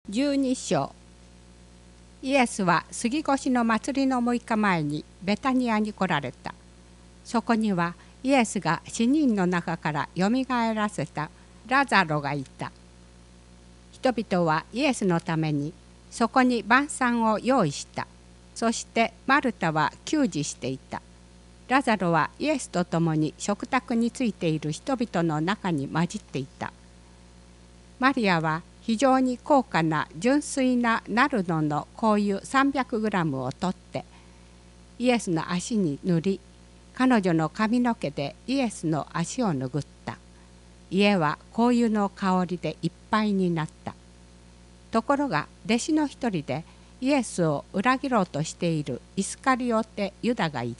12章。イエスは杉越の祭りの6日前にベタニアに来られた。そこにはイエスが死人の中からよみがえらせたラザロがいた。人々はイエスのためにそこに晩餐を用意した。そしてマルタは給仕していた。ラザロはイエスと共に食卓についている人々の中に混じっていた。マリアは非常に高価な純粋なナルドの香油300グラムを取ってイエスの足に塗り、彼女の髪の毛でイエスの足を拭った。家は香油の香りでいっぱいになった。ところが弟子の一人でイエスを裏切ろうとしているイスカリオテ・ユダが言った。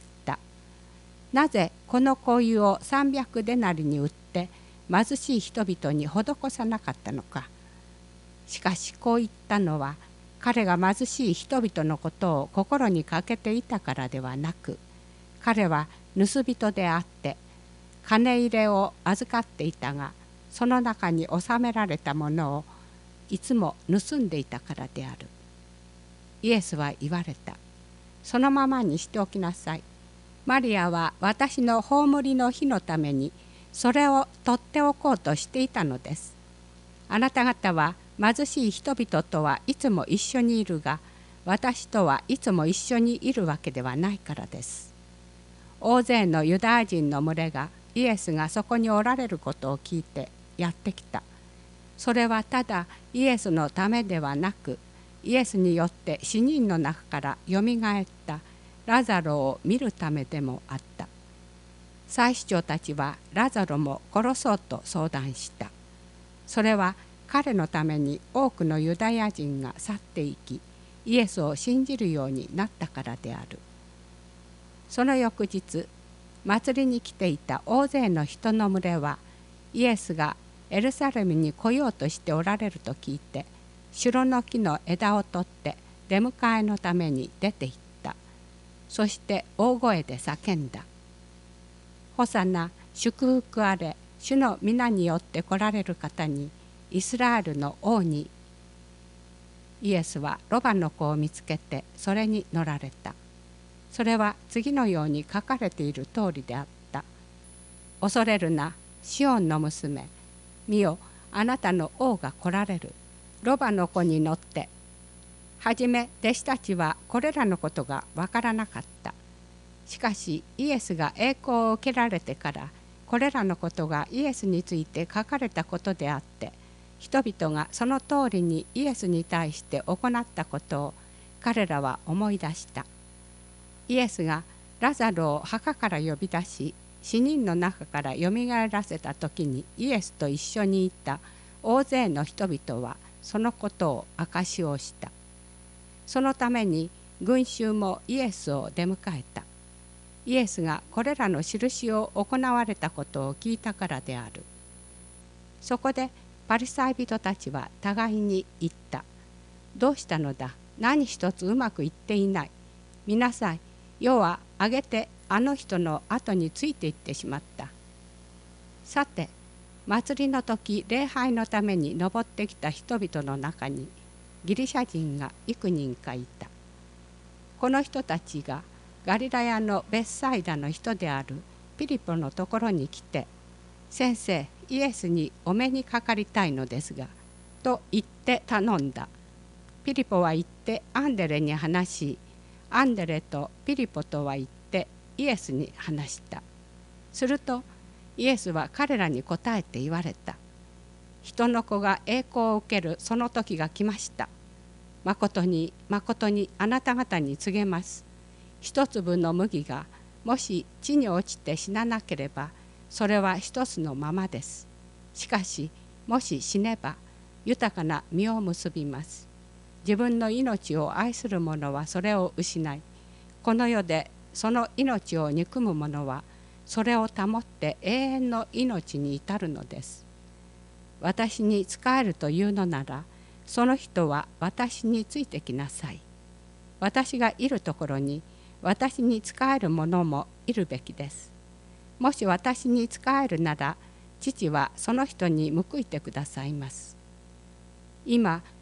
なぜこの香油を300デナリに売って貧しい人々に施さなかったのか。しかしこう言ったのは彼が貧しい人々のことを心にかけていたからではなく、彼は盗人であって金入れを預かっていたが、その中に収められたものをいつも盗んでいたからである。イエスは言われた。そのままにしておきなさい。マリアは私の葬りの日のためにそれを取っておこうとしていたのです。あなた方は貧しい人々とはいつも一緒にいるが、私とはいつも一緒にいるわけではないからです。大勢のユダヤ人の群れがイエスがそこにおられることを聞いてやってきた。それはただイエスのためではなく、イエスによって死人の中からよみがえったラザロを見るためでもあった。祭司長たちはラザロも殺そうと相談した。それは彼のために多くのユダヤ人が去っていき、イエスを信じるようになったからである。その翌日、祭りに来ていた大勢の人の群れは、イエスがエルサレムに来ようとしておられると聞いて、シュロの木の枝を取って出迎えのために出て行った。そして大声で叫んだ。ホサナ、祝福あれ、主の皆によって来られる方に、イスラエルの王に。イエスはロバの子を見つけてそれに乗られた。それは次のように書かれている通りであった。恐れるな、シオンの娘。見よ、あなたの王が来られる。ロバの子に乗って。はじめ弟子たちはこれらのことがわからなかった。しかしイエスが栄光を受けられてからこれらのことがイエスについて書かれたことであって、人々がその通りにイエスに対して行ったことを彼らは思い出した。イエスがラザロを墓から呼び出し、死人の中からよみがえらせた時にイエスと一緒にいた大勢の人々はそのことを証しをした。そのために群衆もイエスを出迎えた。イエスがこれらの印を行われたことを聞いたからである。そこでパリサイ人たちは互いに言った。どうしたのだ、何一つうまくいっていない。見なさい、世は挙げてあの人の後についていってしまった。さて、祭りの時礼拝のために登ってきた人々の中にギリシャ人が幾人かいた。この人たちがガリラヤのベッサイダの人であるピリポのところに来て、先生、イエスにお目にかかりたいのですが、と言って頼んだ。ピリポは言ってアンデレに話し、アンデレとピリポとは言ってイエスに話した。するとイエスは彼らに答えて言われた。人の子が栄光を受けるその時が来ました。まことにまことにあなた方に告げます。一粒の麦がもし地に落ちて死ななければ、それは一つのままです。しかしもし死ねば豊かな実を結びます。自分の命を愛する者はそれを失い、この世でその命を憎む者はそれを保って永遠の命に至るのです。私に仕えるというのなら、その人は私についてきなさい。私がいるところに私に仕える者もいるべきです。もし私に仕えるなら、父はその人に報いてくださいます。今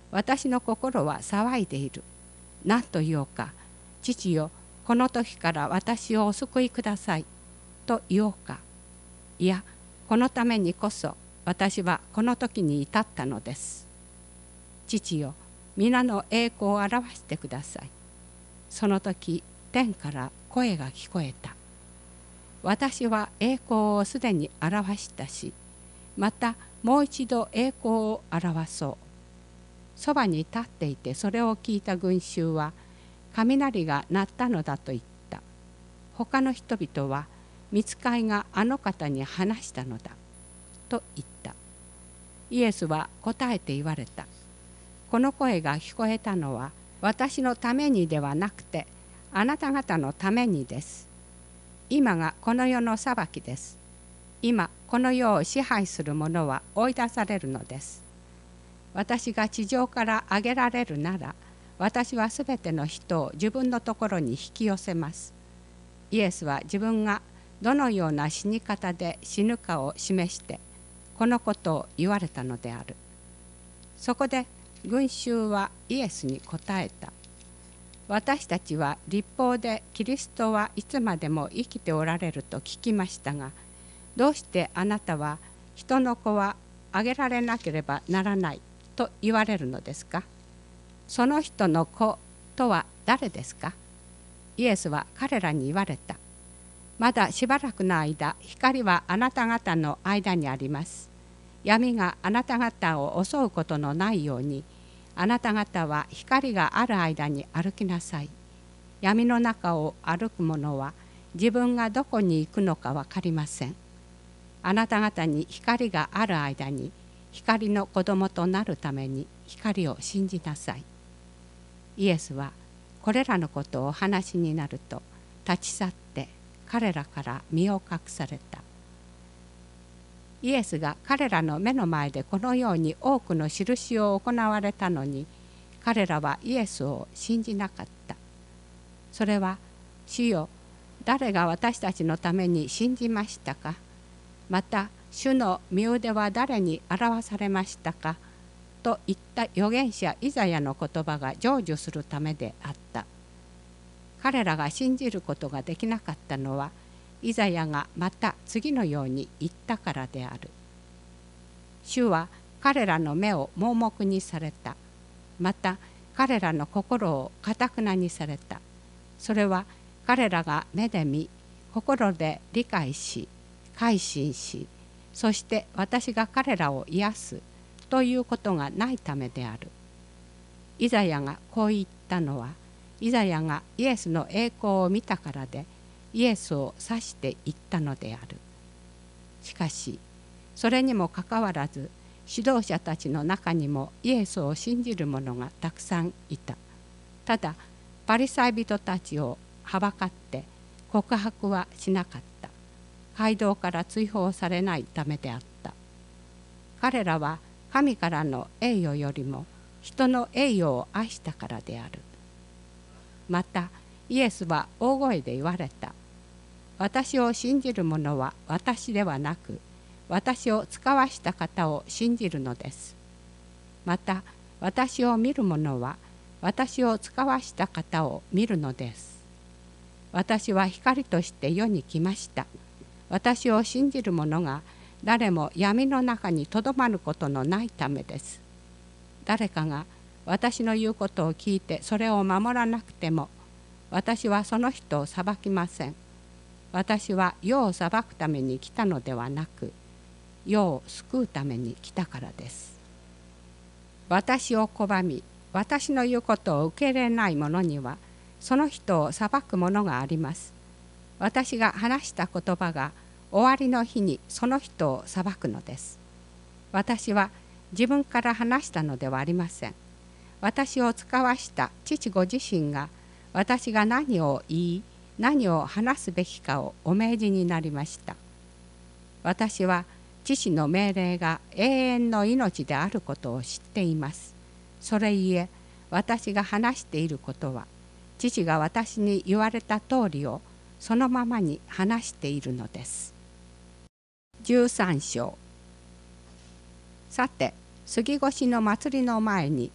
私の心は騒いでいる。何と言おうか。父よ、この時から私をお救いください。と言おうか。いや、このためにこそ私はこの時に至ったのです。父よ、皆の栄光を表してください。その時、天から声が聞こえた。私は栄光をすでに表したし、またもう一度栄光を表そう。そばに立っていてそれを聞いた群衆は、雷が鳴ったのだと言った。他の人々は、御使いがあの方に話したのだと言った。イエスは答えて言われた。この声が聞こえたのは私のためにではなくて、あなた方のためにです。今がこの世の裁きです。今この世を支配する者は追い出されるのです。私が地上から上げられるなら、私はすべての人を自分のところに引き寄せます。イエスは自分がどのような死に方で死ぬかを示して、このことを言われたのである。そこで群衆はイエスに答えた。私たちは律法でキリストはいつまでも生きておられると聞きましたが、どうしてあなたは人の子はあげられなければならないと言われるのですか。その人の子とは誰ですか。イエスは彼らに言われた。まだしばらくの間、光はあなた方の間にあります。闇があなた方を襲うことのないように、あなた方は光がある間に歩きなさい。闇の中を歩く者は自分がどこに行くのか分かりません。あなた方に光がある間に、光の子供となるために光を信じなさい。イエスはこれらのことをお話しになると、立ち去って彼らから身を隠された。イエスが彼らの目の前でこのように多くの印を行われたのに、彼らはイエスを信じなかった。それは、主よ、誰が私たちのために信じましたか。また、主の御腕は誰に表されましたか。と言った預言者イザヤの言葉が成就するためであった。彼らが信じることができなかったのは、イザヤがまた次のように言ったからである。主は彼らの目を盲目にされた。また彼らの心を堅くなにされた。それは彼らが目で見、心で理解し、改心し、そして私が彼らを癒すということがないためである。イザヤがこう言ったのは、イザヤがイエスの栄光を見たからで、イエスを指して言ったのである。しかし、それにもかかわらず、指導者たちの中にもイエスを信じる者がたくさんいた。ただ、パリサイ人たちをはばかって告白はしなかった。街道から追放されないためであった。彼らは神からの栄誉よりも人の栄誉を愛したからである。また、イエスは大声で言われた。私を信じる者は私ではなく、私を使わした方を信じるのです。また、私を見る者は私を使わした方を見るのです。私は光として世に来ました。私を信じる者が誰も闇の中にとどまることのないためです。誰かが私の言うことを聞いてそれを守らなくても、私はその人を裁きません。私は世を裁くために来たのではなく、世を救うために来たからです。私を拒み、私の言うことを受け入れない者には、その人を裁くものがあります。私が話した言葉が終わりの日にその人を裁くのです。私は自分から話したのではありません。私を使わした父ご自身が、私が何を言い、何を話すべきかをお命じになりました。私は父の命令が永遠の命であることを知っています。それゆえ、私が話していることは、父が私に言われた通りをそのままに話しているのです。13章。さて、杉越の祭りの前に、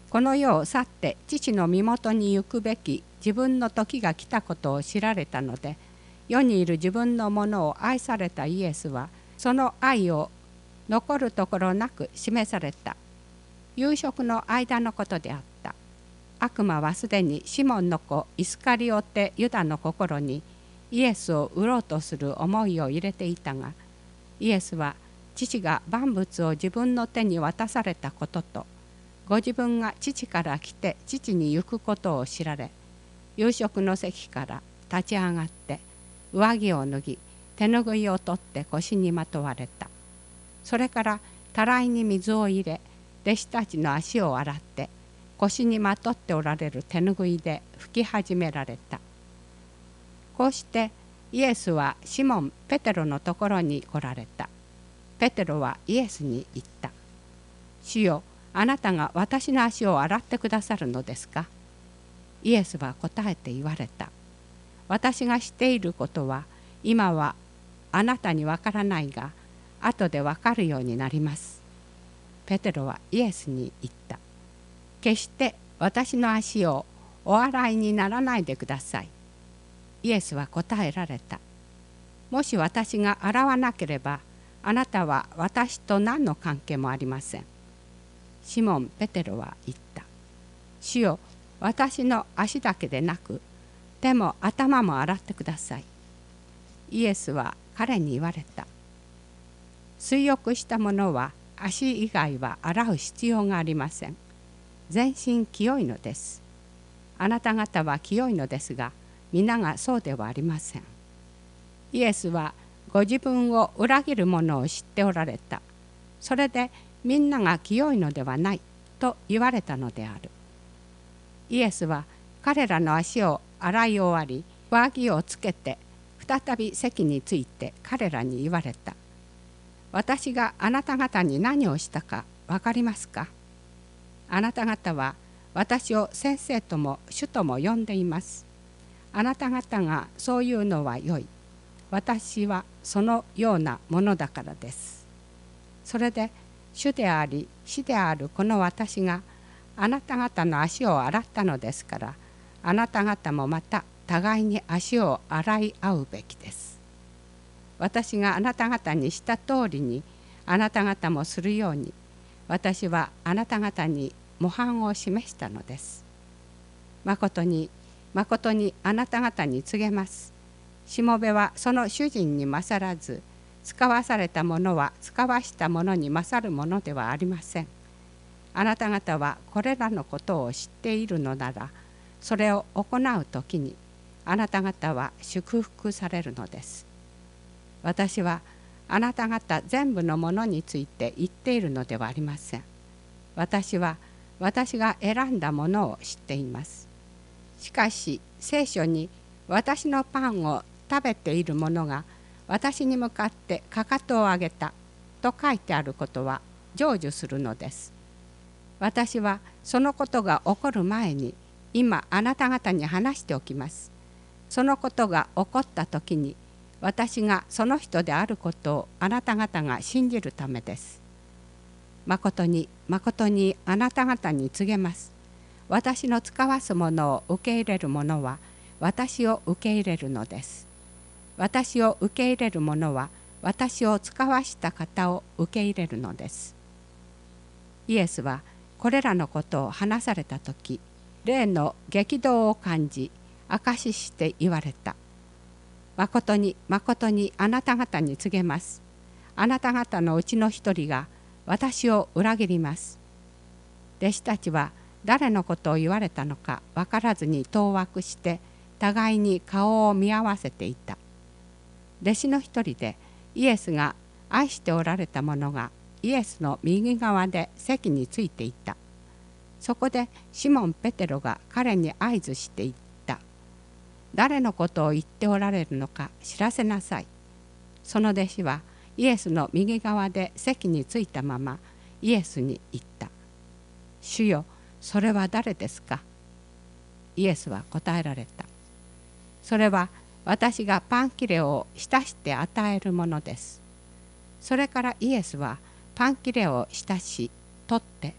この世を去って父の身元に行くべき自分の時が来たことを知られたので、世にいる自分のものを愛されたイエスはその愛を残るところなく示された。夕食の間のことであった。悪魔はすでにシモンの子イスカリオテ・ユダの心にイエスを売ろうとする思いを入れていたが、イエスは父が万物を自分の手に渡されたことと、ご自分が父から来て父に行くことを知られ、夕食の席から立ち上がって上着を脱ぎ、手ぬぐいを取って腰にまとわれた。それからたらいに水を入れ、弟子たちの足を洗って腰にまとっておられる手ぬぐいで拭き始められた。こうしてイエスはシモン・ペテロのところに来られた。ペテロはイエスに言った。主よ、あなたが私の足を洗ってくださるのですか？イエスは答えて言われた。私がしていることは今はあなたにわからないが、後でわかるようになります。ペテロはイエスに言った。決して私の足をお洗いにならないでください。イエスは答えられた。もし私が洗わなければ、あなたは私と何の関係もありません。シモン・ペテロは言った。主よ、私の足だけでなく、手も頭も洗ってください。イエスは彼に言われた。水浴した者は足以外は洗う必要がありません。全身清いのです。あなた方は清いのですが、皆がそうではありません。イエスはご自分を裏切る者を知っておられた。それでみんなが清いのではないと言われたのである。イエスは彼らの足を洗い終わり、上着をつけて再び席について彼らに言われた。私があなた方に何をしたか分かりますか？あなた方は私を先生とも主とも呼んでいます。あなた方がそういうのは良い。私はそのようなものだからです。それで主であり師であるこの私があなた方の足を洗ったのですから、あなた方もまた互いに足を洗い合うべきです。私があなた方にした通りにあなた方もするように、私はあなた方に模範を示したのです。まことにまことにあなた方に告げます。しもべはその主人に勝らず、使わされたものは使わしたものに勝るものではありません。あなた方はこれらのことを知っているのなら、それを行うときにあなた方は祝福されるのです。私はあなた方全部のものについて言っているのではありません。私は私が選んだものを知っています。しかし聖書に私のパンを食べている者が私に向かってかかとを上げたと書いてあることは成就するのです。私はそのことが起こる前に今あなた方に話しておきます。そのことが起こった時に私がその人であることをあなた方が信じるためです。まことにまことにあなた方に告げます。私の使わすものを受け入れる者は私を受け入れるのです。私を受け入れる者は私を使わした方を受け入れるのです。イエスはこれらのことを話されたとき、霊の激動を感じ、証しして言われた。まことにまことにあなた方に告げます。あなた方のうちの一人が私を裏切ります。弟子たちは誰のことを言われたのか分からずに当惑して互いに顔を見合わせていた。弟子の一人でイエスが愛しておられた者がイエスの右側で席についていた。そこでシモン・ペテロが彼に合図して言った。誰のことを言っておられるのか知らせなさい。その弟子はイエスの右側で席についたままイエスに言った。主よ、それは誰ですか？イエスは答えられた。それは私がパン切れを浸して与えるものです。それからイエスはパン切れを浸し取って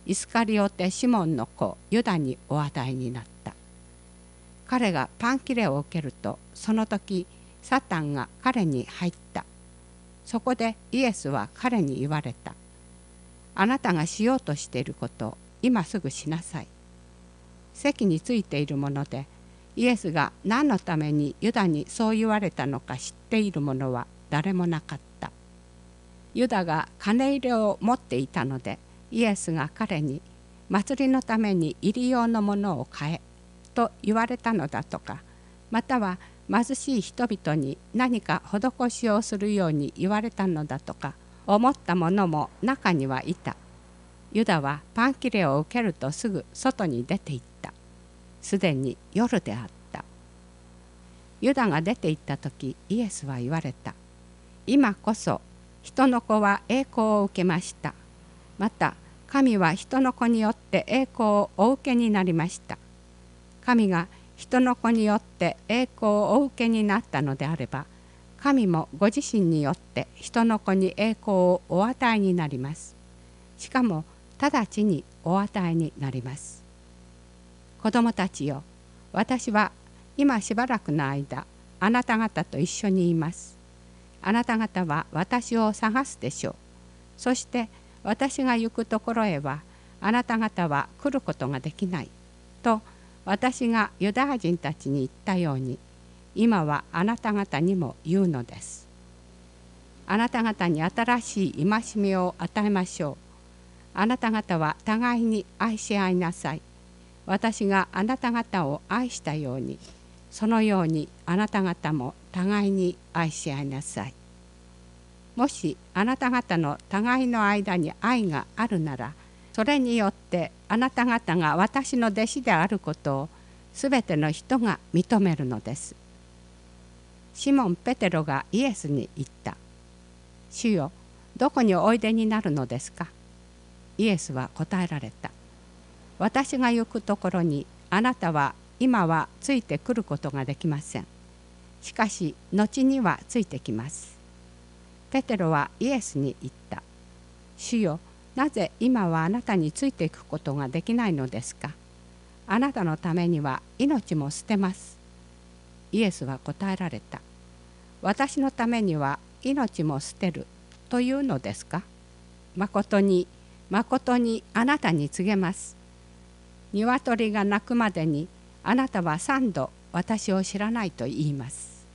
イスカリオテ・シモンの子ユダにお与えになった。彼がパン切れを受けると、その時サタンが彼に入った。そこでイエスは彼に言われた。あなたがしようとしていることを今すぐしなさい。席についているもので、イエスが何のためにユダにそう言われたのか知っている者は誰もなかった。ユダが金入れを持っていたので、イエスが彼に祭りのために入り用のものを買えと言われたのだとか、または貧しい人々に何か施しをするように言われたのだとか思った者も中にはいた。ユダはパン切れを受けるとすぐ外に出て行った。すでに夜であった。ユダが出て行った時、イエスは言われた。今こそ人の子は栄光を受けました。また神は人の子によって栄光をお受けになりました。神が人の子によって栄光をお受けになったのであれば、神もご自身によって人の子に栄光をお与えになります。しかも直ちにお与えになります。子供たちよ、私は今しばらくの間、あなた方と一緒にいます。あなた方は私を探すでしょう。そして私が行くところへは、あなた方は来ることができない。と私がユダヤ人たちに言ったように、今はあなた方にも言うのです。あなた方に新しい戒めを与えましょう。あなた方は互いに愛し合いなさい。私があなた方を愛したように、そのようにあなた方も互いに愛し合いなさい。もしあなた方の互いの間に愛があるなら、それによってあなた方が私の弟子であることをすべての人が認めるのです。シモン・ペテロがイエスに言った。主よ、どこにおいでになるのですか。イエスは答えられた。私が行くところにあなたは今はついてくることができません。しかし後にはついてきます。ペテロはイエスに言った。主よ、なぜ今はあなたについていくことができないのですか。あなたのためには命も捨てます。イエスは答えられた。私のためには命も捨てるというのですか。まことにまことにあなたに告げます。鶏が鳴くまでにあなたは3度私を知らないと言います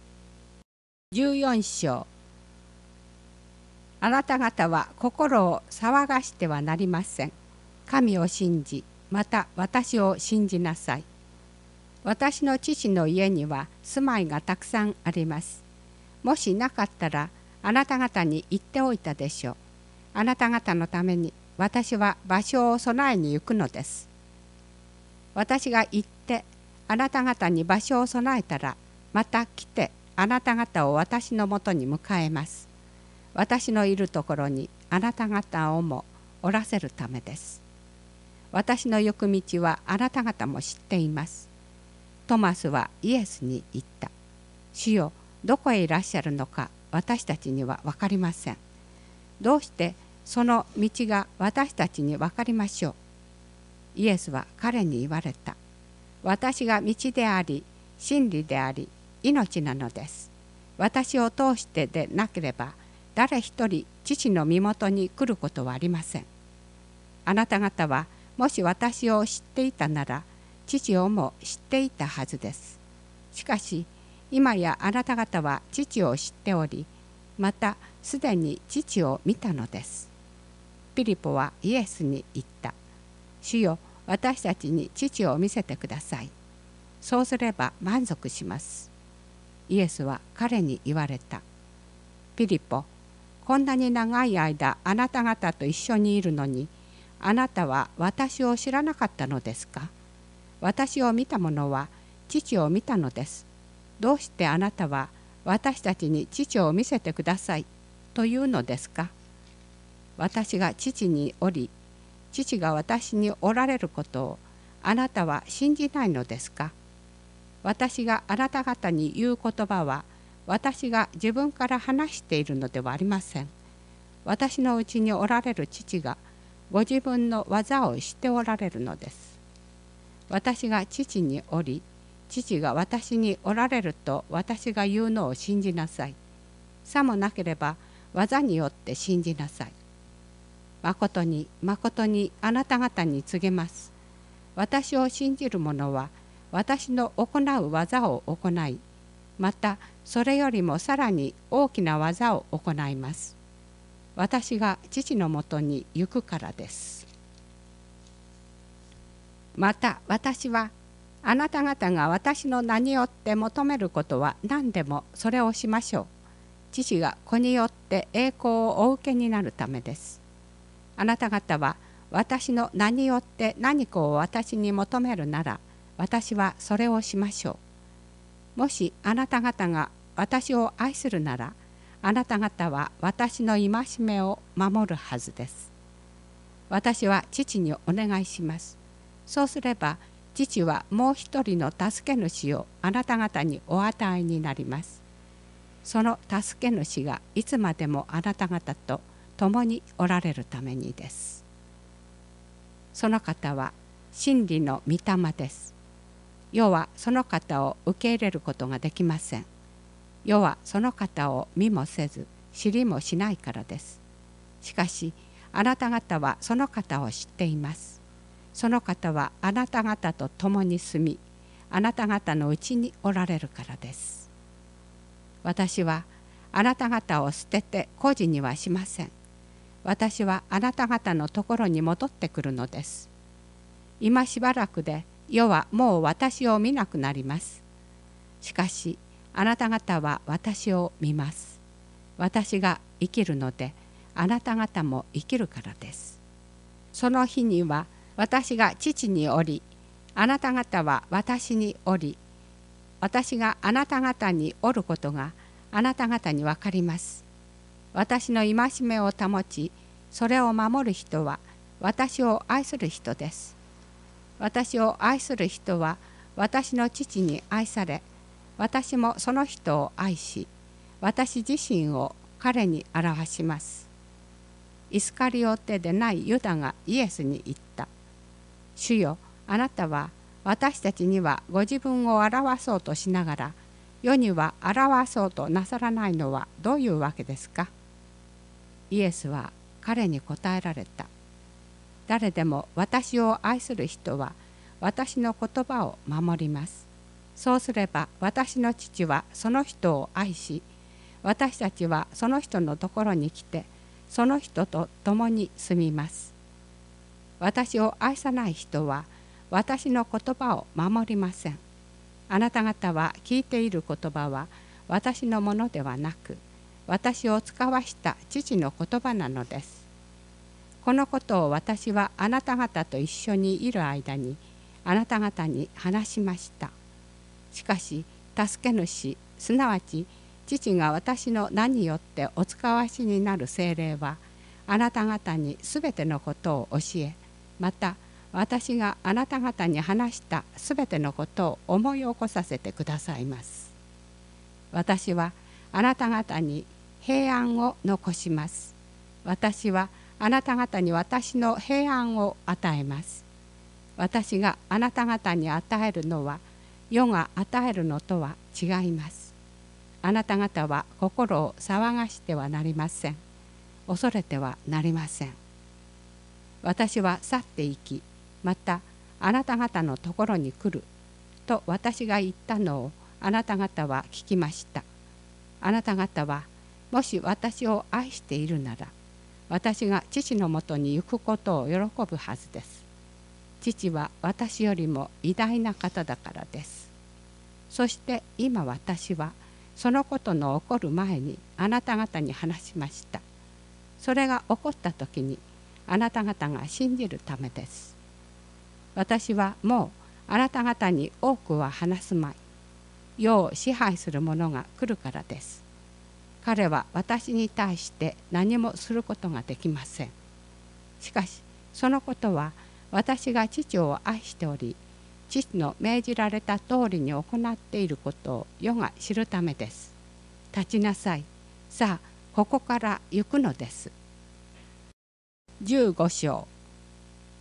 。14章。あなた方は心を騒がしてはなりません。神を信じ、また私を信じなさい。私の父の家には住まいがたくさんあります。もしなかったらあなた方に言っておいたでしょう。あなた方のために私は場所を備えに行くのです。私が行ってあなた方に場所を備えたら、また来てあなた方を私のもとに迎えます。私のいるところにあなた方をもおらせるためです。私の行く道はあなた方も知っています。トマスはイエスに言った。主よ、どこへいらっしゃるのか私たちには分かりません。どうしてその道が私たちに分かりましょう。イエスは彼に言われた。私が道であり、真理であり、命なのです。私を通してでなければ、誰一人父の身元に来ることはありません。あなた方はもし私を知っていたなら、父をも知っていたはずです。しかし、今やあなた方は父を知っており、またすでに父を見たのです。ピリポはイエスに言った。主よ、私たちに父を見せてください。そうすれば満足します。イエスは彼に言われた。ピリポ、こんなに長い間あなた方と一緒にいるのに、あなたは私を知らなかったのですか。私を見た者は父を見たのです。どうしてあなたは私たちに父を見せてくださいというのですか。私が父におり、父が私におられることをあなたは信じないのですか。私があなた方に言う言葉は、私が自分から話しているのではありません。私のうちにおられる父がご自分の技をしておられるのです。私が父におり、父が私におられると私が言うのを信じなさい。さもなければ技によって信じなさい。まことにまことにあなた方に告げます。私を信じる者は私の行う技を行い、またそれよりもさらに大きな技を行います。私が父のもとに行くからです。また私はあなた方が私の名によって求めることは何でもそれをしましょう。父が子によって栄光をお受けになるためです。あなた方は私の名によって何かを私に求めるなら、私はそれをしましょう。もしあなた方が私を愛するなら、あなた方は私の戒めを守るはずです。私は父にお願いします。そうすれば父はもう一人の助け主をあなた方にお与えになります。その助け主がいつまでもあなた方と共におられるためにです。その方は真理の御霊です。世はその方を受け入れることができません。世はその方を見もせず知りもしないからです。しかしあなた方はその方を知っています。その方はあなた方と共に住み、あなた方のうちにおられるからです。私はあなた方を捨てて孤児にはしません。私はあなた方のところに戻ってくるのです。今しばらくで世はもう私を見なくなります。しかしあなた方は私を見ます。私が生きるのであなた方も生きるからです。その日には私が父におり、あなた方は私におり、私があなた方におることがあなた方に分かります。私の戒めを保ち、それを守る人は私を愛する人です。私を愛する人は私の父に愛され、私もその人を愛し、私自身を彼に表します。イスカリオテでないユダがイエスに言った。主よ、あなたは私たちにはご自分を表そうとしながら、世には表そうとなさらないのはどういうわけですか？イエスは彼に答えられた。誰でも私を愛する人は私の言葉を守ります。そうすれば私の父はその人を愛し、私たちはその人のところに来て、その人と共に住みます。私を愛さない人は私の言葉を守りません。あなた方は聞いている言葉は私のものではなく、私を使わした父の言葉なのです。このことを私はあなた方と一緒にいる間にあなた方に話しました。しかし助け主、すなわち父が私の名によってお使わしになる聖霊はあなた方にすべてのことを教え、また私があなた方に話したすべてのことを思い起こさせてくださいます。私はあなた方に平安を残します。私はあなた方に私の平安を与えます。私があなた方に与えるのは世が与えるのとは違います。あなた方は心を騒がしてはなりません。恐れてはなりません。私は去っていき、またあなた方のところに来ると私が言ったのをあなた方は聞きました。あなた方はもし私を愛しているなら、私が父のもとに行くことを喜ぶはずです。父は私よりも偉大な方だからです。そして今私はそのことの起こる前にあなた方に話しました。それが起こった時にあなた方が信じるためです。私はもうあなた方に多くは話すまい。世を支配する者が来るからです。彼は私に対して何もすることができません。しかしそのことは私が父を愛しており、父の命じられた通りに行っていることを世が知るためです。立ちなさい。さあ、ここから行くのです。15章。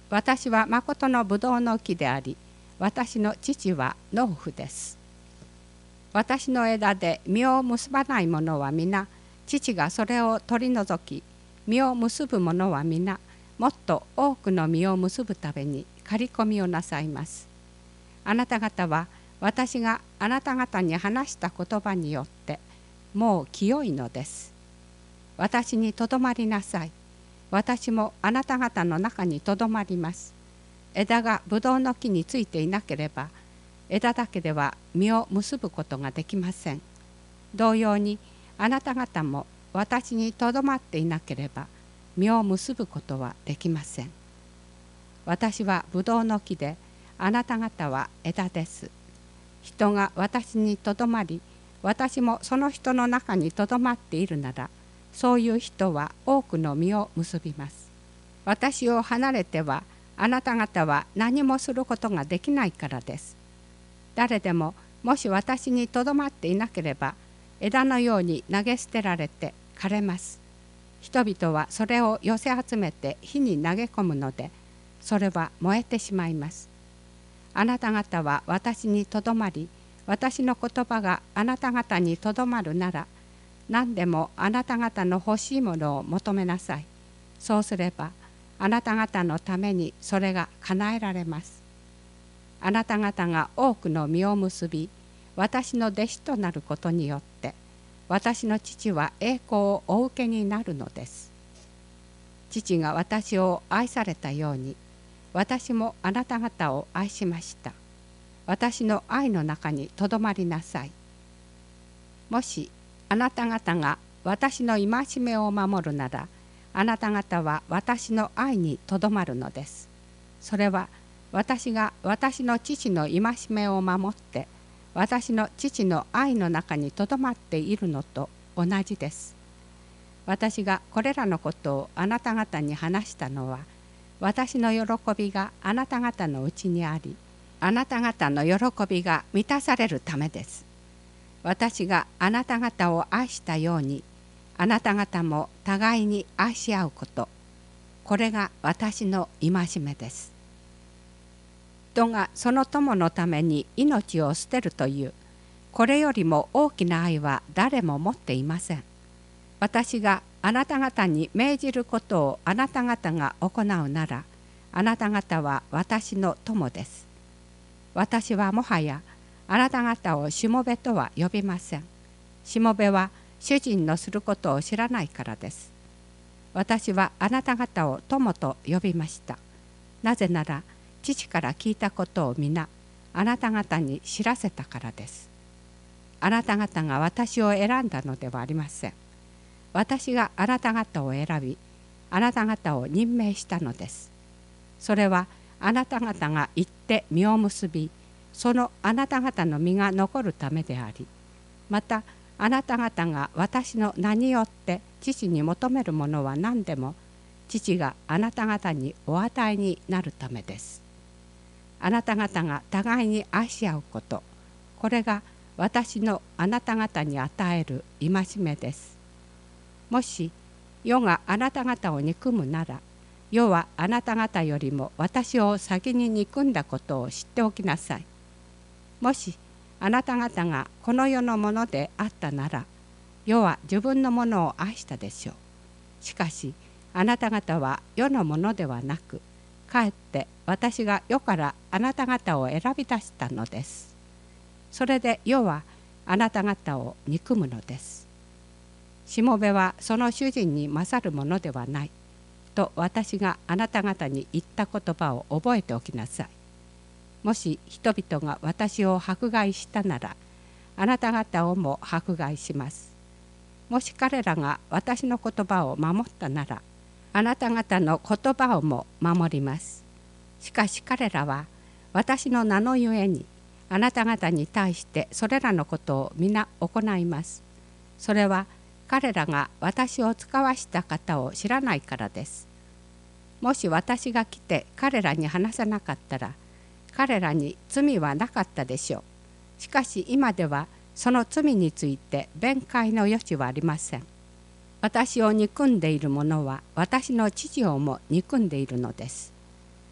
私は誠のブドウの木であり、私の父は農夫です。私の枝で実を結ばないものは皆、父がそれを取り除き、実を結ぶものは皆、もっと多くの実を結ぶために刈り込みをなさいます。あなた方は私があなた方に話した言葉によってもう清いのです。私にとどまりなさい。私もあなた方の中にとどまります。枝がブドウの木についていなければ、枝だけでは実を結ぶことができません。同様にあなた方も私にとどまっていなければ実を結ぶことはできません。私はブドウの木で、あなた方は枝です。人が私にとどまり、私もその人の中にとどまっているなら、そういう人は多くの実を結びます。私を離れてはあなた方は何もすることができないからです。誰でももし私にとどまっていなければ、枝のように投げ捨てられて枯れます。人々はそれを寄せ集めて火に投げ込むので、それは燃えてしまいます。あなた方は私にとどまり、私の言葉があなた方にとどまるなら、何でもあなた方の欲しいものを求めなさい。そうすれば、あなた方のためにそれが叶えられます。あなた方が多くの実を結び、私の弟子となることによって、私の父は栄光をお受けになるのです。父が私を愛されたように、私もあなた方を愛しました。私の愛の中にとどまりなさい。もしあなた方が私の戒めを守るなら、あなた方は私の愛にとどまるのです。それは私が私の父の戒めを守って、私の父の愛の中にとどまっているのと同じです。私がこれらのことをあなた方に話したのは、私の喜びがあなた方のうちにあり、あなた方の喜びが満たされるためです。私があなた方を愛したように、あなた方も互いに愛し合うこと、これが私の戒めです。人がその友のために命を捨てるという、これよりも大きな愛は誰も持っていません。私があなた方に命じることをあなた方が行うなら、あなた方は私の友です。私はもはやあなた方をしもべとは呼びません。しもべは主人のすることを知らないからです。私はあなた方を友と呼びました。なぜなら、父から聞いたことを皆あなた方に知らせたからです。あなた方が私を選んだのではありません。私があなた方を選び、あなた方を任命したのです。それはあなた方が行って実を結び、そのあなた方の実が残るためであり、またあなた方が私の名によって父に求めるものは何でも、父があなた方にお与えになるためです。あなた方が互いに愛し合うこと、これが私のあなた方に与える戒めです。もし世があなた方を憎むなら、世はあなた方よりも私を先に憎んだことを知っておきなさい。もしあなた方がこの世のものであったなら、世は自分のものを愛したでしょう。しかしあなた方は世のものではなく、かえって私が世からあなた方を選び出したのです。それで世はあなた方を憎むのです。しもべはその主人に勝るものではないと私があなた方に言った言葉を覚えておきなさい。もし人々が私を迫害したなら、あなた方をも迫害します。もし彼らが私の言葉を守ったなら、あなた方の言葉をも守ります。しかし彼らは私の名のゆえにあなた方に対してそれらのことを皆行います。それは彼らが私を使わした方を知らないからです。もし私が来て彼らに話さなかったら、彼らに罪はなかったでしょう。しかし今ではその罪について弁解の余地はありません。私を憎んでいる者は私の父をも憎んでいるのです。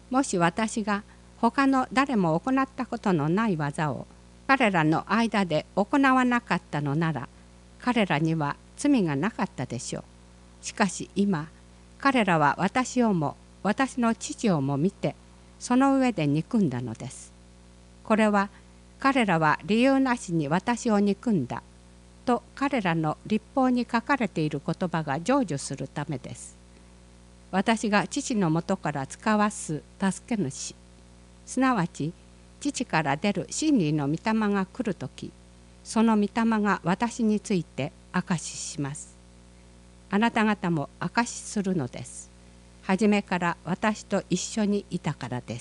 もし私が他の誰も行ったことのない技を彼らの間で行わなかったのなら、彼らには罪がなかったでしょう。しかし今、彼らは私をも私の父をも見て、その上で憎んだのです。これは彼らは理由なしに私を憎んだと彼らの律法に書かれている言葉が成就するためです。私が父のもとから使わす助け主、すなわち父から出る真理の御霊が来るとき、その御霊が私について証しします。あなた方も証しするのです。初めから私と一緒にいたからです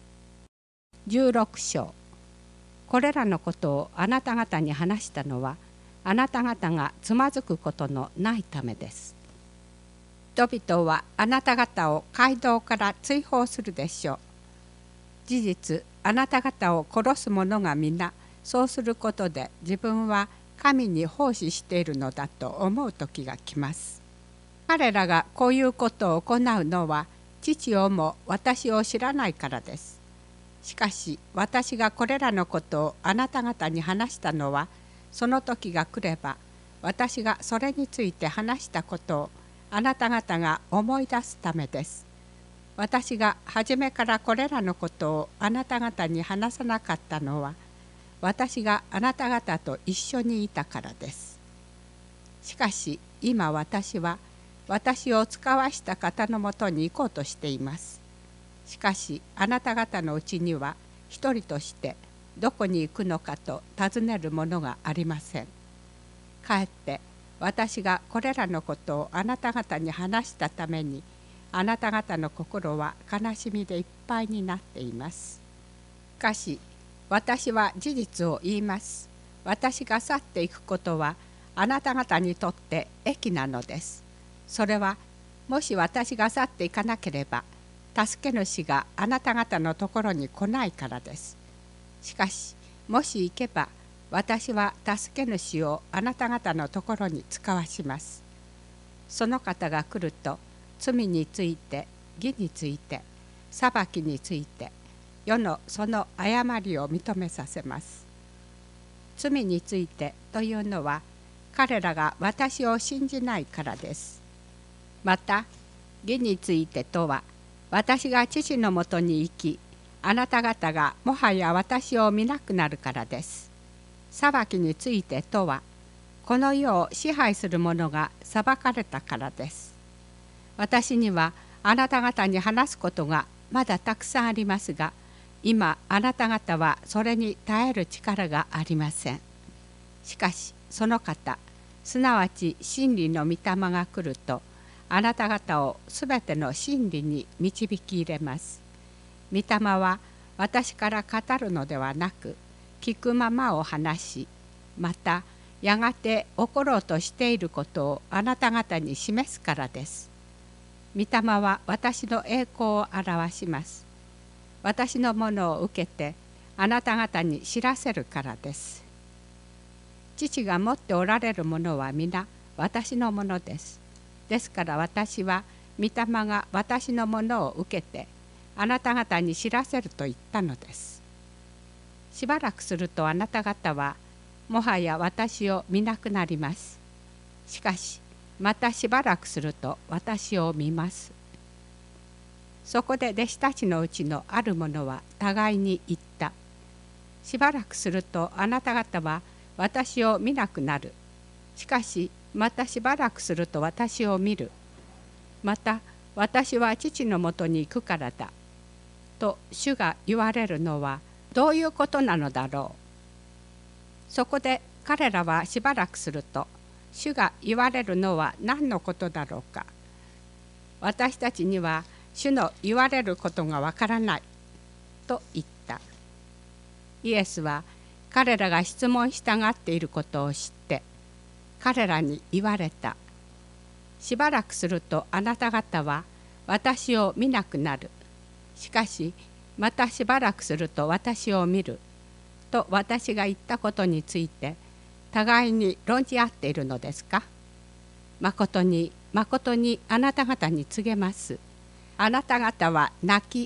。16章。これらのことをあなた方に話したのは、あなた方がつまずくことのないためです。人々はあなた方を街道から追放するでしょう。事実、あなた方を殺す者が皆そうすることで自分は神に奉仕しているのだと思う時が来ます。彼らがこういうことを行うのは父をも私を知らないからです。しかし私がこれらのことをあなた方に話したのは、その時が来れば私がそれについて話したことをあなた方が思い出すためです。私が初めからこれらのことをあなた方に話さなかったのは、私があなた方と一緒にいたからです。しかし今私は私を使わした方のもとに行こうとしています。しかしあなた方のうちには一人としてどこに行くのかと尋ねるものがありません。かえって私がこれらのことをあなた方に話したために、あなた方の心は悲しみでいっぱいになっています。しかし私は事実を言います。私が去っていくことはあなた方にとって益なのです。それはもし私が去っていかなければ、助け主があなた方のところに来ないからです。しかしもし行けば、私は助け主をあなた方のところに使わします。その方が来ると、罪について、義について、裁きについて、世のその誤りを認めさせます。罪についてというのは、彼らが私を信じないからです。また、義についてとは、私が父のもとに行き、あなた方がもはや私を見なくなるからです。裁きについてとは、この世を支配する者が裁かれたからです。私にはあなた方に話すことがまだたくさんありますが、今あなた方はそれに耐える力がありません。しかしその方、すなわち真理の御霊が来ると、あなた方をすべての真理に導き入れます。御霊は私から語るのではなく、聞くままを話し、またやがて起ころうとしていることをあなた方に示すからです。御霊は私の栄光を表します。私のものを受けてあなた方に知らせるからです。父が持っておられるものは皆私のものです。ですから私は御霊が私のものを受けてあなた方に知らせると言ったのです。しばらくするとあなた方はもはや私を見なくなります。しかしまたしばらくすると私を見ます。そこで弟子たちのうちのある者は互いに言った。しばらくするとあなた方は私を見なくなる。しかしまたしばらくすると私を見る。また私は父のもとに行くからだ。と主が言われるのはどういうことなのだろう。そこで彼らはしばらくすると、主が言われるのは何のことだろうか。私たちには主の言われることがわからない。と言った。イエスは彼らが質問したがっていることを知って、彼らに言われた。しばらくするとあなた方は私を見なくなる。しかしまたしばらくすると私を見る。と私が言ったことについて互いに論じ合っているのですか。まことにまことにあなた方に告げます。あなた方は泣き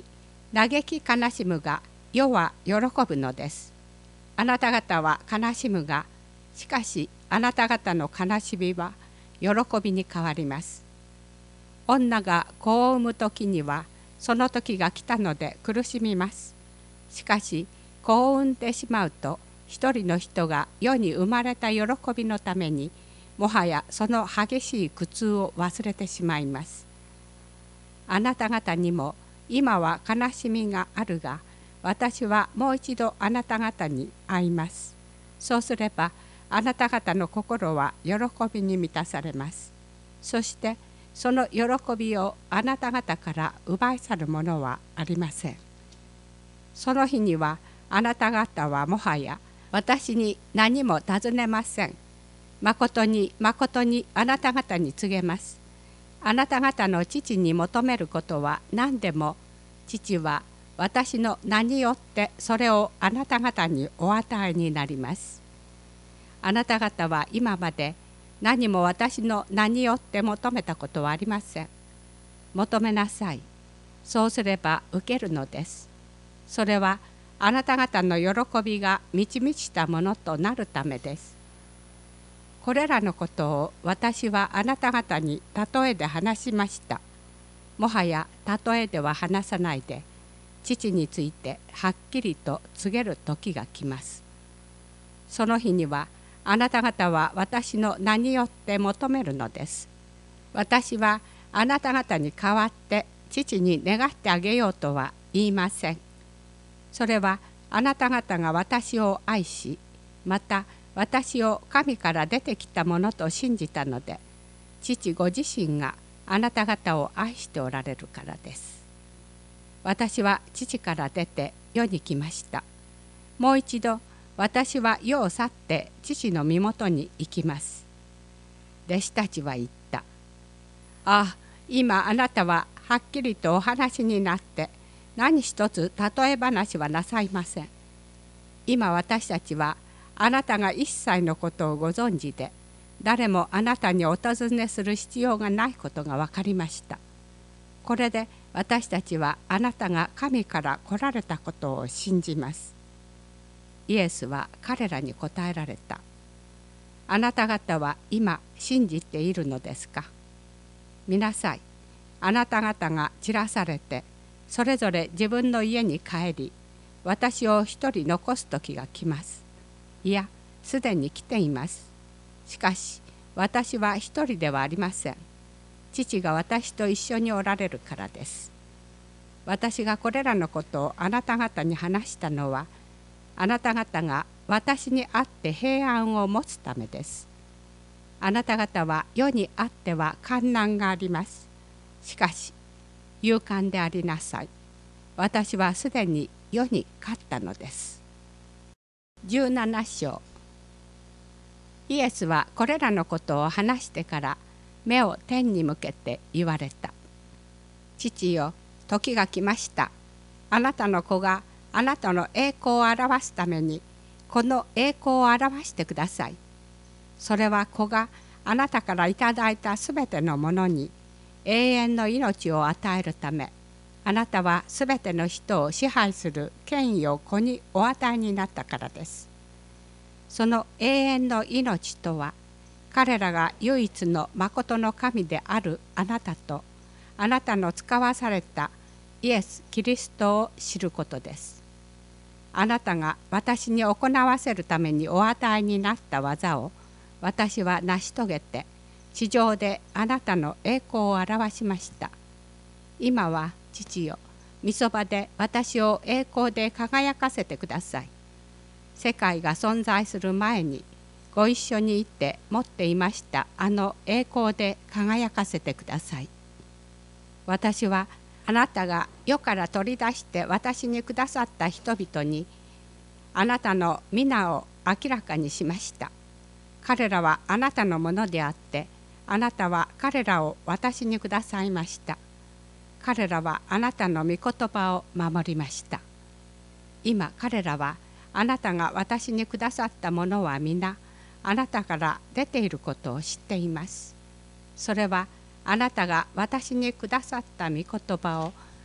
嘆き悲しむが世は喜ぶのです。あなた方は悲しむが、しかしあなた方の悲しみは喜びに変わります。女が子を産む時にはその時が来たので苦しみます。しかし子を産んでしまうと一人の人が世に生まれた喜びのためにもはやその激しい苦痛を忘れてしまいます。あなた方にも今は悲しみがあるが、私はもう一度あなた方に会います。そうすればあなた方の心は喜びに満たされます。そしてその喜びをあなた方から奪い去るものはありません。その日にはあなた方はもはや私に何も尋ねません。まことにまことにあなた方に告げます。あなた方の父に求めることは何でも、父は私の名によってそれをあなた方にお与えになります。あなた方は今まで何も私の名によって求めたことはありません。求めなさい。そうすれば受けるのです。それはあなた方の喜びが満ち満ちたものとなるためです。これらのことを私はあなた方に例えで話しました。もはや例えでは話さないで、父についてはっきりと告げる時が来ます。その日にはあなた方は私の名によって求めるのです。私はあなた方に代わって父に願ってあげようとは言いません。それはあなた方が私を愛し、また私を神から出てきたものと信じたので、父ご自身があなた方を愛しておられるからです。私は父から出て世に来ました。もう一度私は世を去って父の身元に行きます。弟子たちは言った。ああ、今あなたははっきりとお話になって何一つ例え話はなさいません。今私たちはあなたが一切のことをご存知で、誰もあなたにお尋ねする必要がないことが分かりました。これで私たちはあなたが神から来られたことを信じます。イエスは彼らに答えられた。あなた方は今信じているのですか。見なさい。あなた方が散らされて、それぞれ自分の家に帰り、私を一人残す時が来ます。いや、すでに来ています。しかし、私は一人ではありません。父が私と一緒におられるからです。私がこれらのことをあなた方に話したのは、あなた方が私にあって平安を持つためです。あなた方は世にあっては患難があります。しかし、勇敢でありなさい。私はすでに世に勝ったのです。17章。イエスはこれらのことを話してから目を天に向けて言われた。父よ、時が来ました。あなたの子があなたの栄光を表すためにこの栄光を表してください。それは子があなたからいただいたすべてのものに永遠の命を与えるため、あなたはすべての人を支配する権威を子にお与えになったからです。その永遠の命とは、彼らが唯一の誠の神であるあなたと、あなたの使わされたイエス・キリストを知ることです。あなたが私に行わせるためにお与えになった技を私は成し遂げて、地上であなたの栄光を表しました。今は父よ、御そばで私を栄光で輝かせてください。世界が存在する前にご一緒にいて持っていましたあの栄光で輝かせてください。私はあなたが世から取り出して私にくださった人々にあなたの皆を明らかにしました。彼らはあなたのものであって、あなたは彼らを私にくださいました。彼らはあなたの御言葉を守りました。今彼らはあなたが私にくださったものは皆あなたから出ていることを知っています。それはあなたが私にくださった御言葉を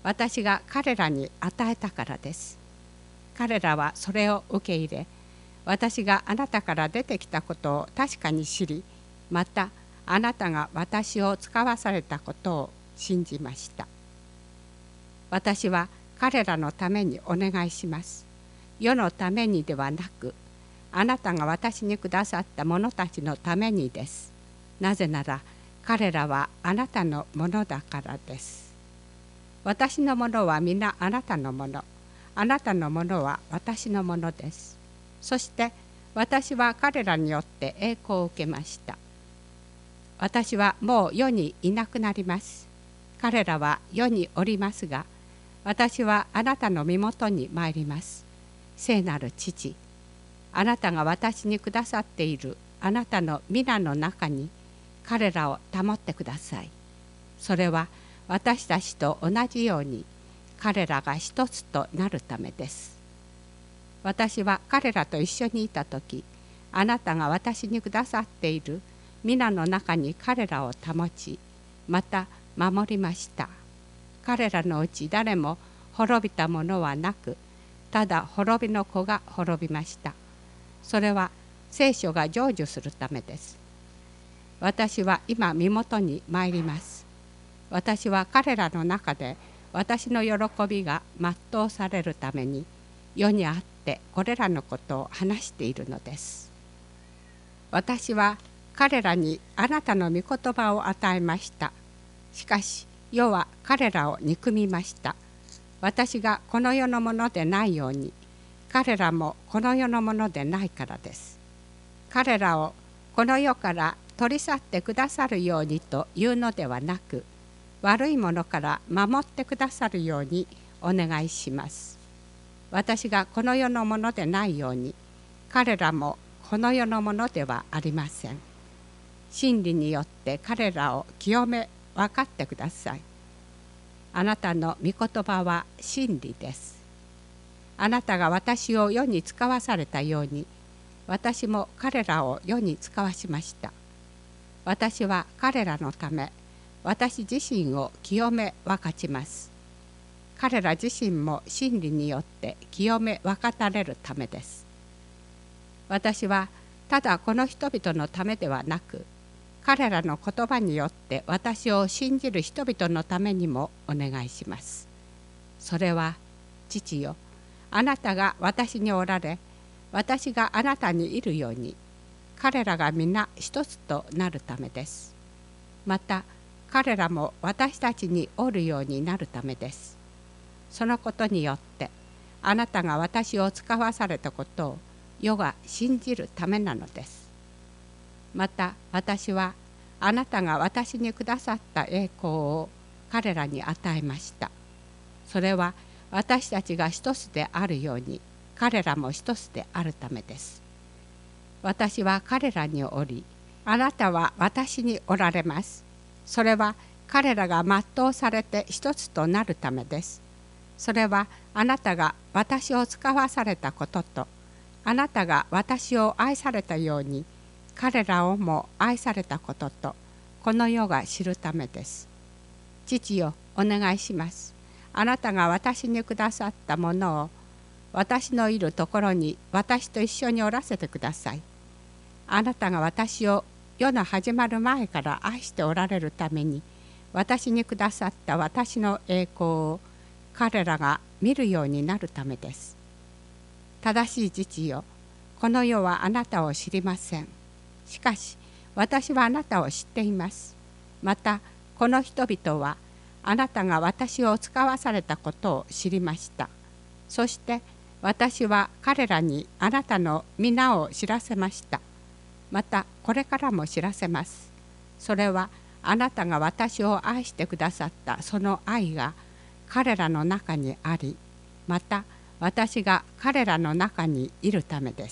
私が彼らに与えたからです。彼らはそれを受け入れ、私があなたから出てきたことを確かに知り、またあなたが私を使わされたことを信じました。私は彼らのためにお願いします。世のためにではなく、あなたが私にくださった者たちのためにです。なぜなら彼らはあなたのものだからです。私のものは皆あなたのもの、あなたのものは私のものです。そして私は彼らによって栄光を受けました。私はもう世にいなくなります。彼らは世におりますが、私はあなたの身元に参ります。聖なる父、あなたが私にくださっているあなたの皆の中に彼らを保ってください。それは私たちと同じように彼らが一つとなるためです。私は彼らと一緒にいたとき、あなたが私にくださっている皆の中に彼らを保ち、また守りました。彼らのうち誰も滅びたものはなく、ただ滅びの子が滅びました。それは聖書が成就するためです。私は今身元に参ります。私は彼らの中で私の喜びが全うされるために世にあってこれらのことを話しているのです。私は彼らにあなたの御言葉を与えました。しかし世は彼らを憎みました。私がこの世のものでないように、彼らもこの世のものでないからです。彼らをこの世から取り去ってくださるようにというのではなく、悪いものから守ってくださるようにお願いします。私がこの世のものでないように、彼らもこの世のものではありません。真理によって彼らを清め分かってください。あなたの御言葉は真理です。あなたが私を世に使わされたように、私も彼らを世に使わしました。私は彼らのため、私自身を清め分かちます。彼ら自身も真理によって清め分かたれるためです。私はただこの人々のためではなく、彼らの言葉によって私を信じる人々のためにもお願いします。それは、父よ、あなたが私におられ、私があなたにいるように、彼らが皆一つとなるためです。また、彼らも私たちにおるようになるためです。そのことによって、あなたが私を使わされたことを世が信じるためなのです。また私はあなたが私にくださった栄光を彼らに与えました。それは私たちが一つであるように彼らも一つであるためです。私は彼らにおり、あなたは私におられます。それは彼らが全うされて一つとなるためです。それはあなたが私を使わされたことと、あなたが私を愛されたように彼らをも愛されたことと、この世が知るためです。父よ、お願いします。あなたが私にくださったものを私のいるところに私と一緒におらせてください。あなたが私を世の始まる前から愛しておられるために、私にくださった私の栄光を彼らが見るようになるためです。正しい父よ、この世はあなたを知りません。しかし私はあなたを知っています。またこの人々はあなたが私を使わされたことを知りました。そして私は彼らにあなたの皆を知らせました。またこれからも知らせます。それはあなたが私を愛してくださったその愛が彼らの中にあり、また私が彼らの中にいるためです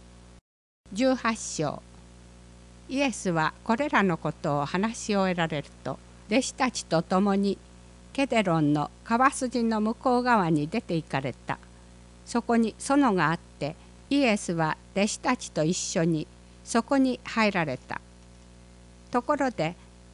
。18章。イエスはこれらのことを話し終えられると、弟子たちと共にケデロンの川筋の向こう側に出て行かれた。そこに園があって、イエスは弟子たちと一緒にそこに入られた。ところで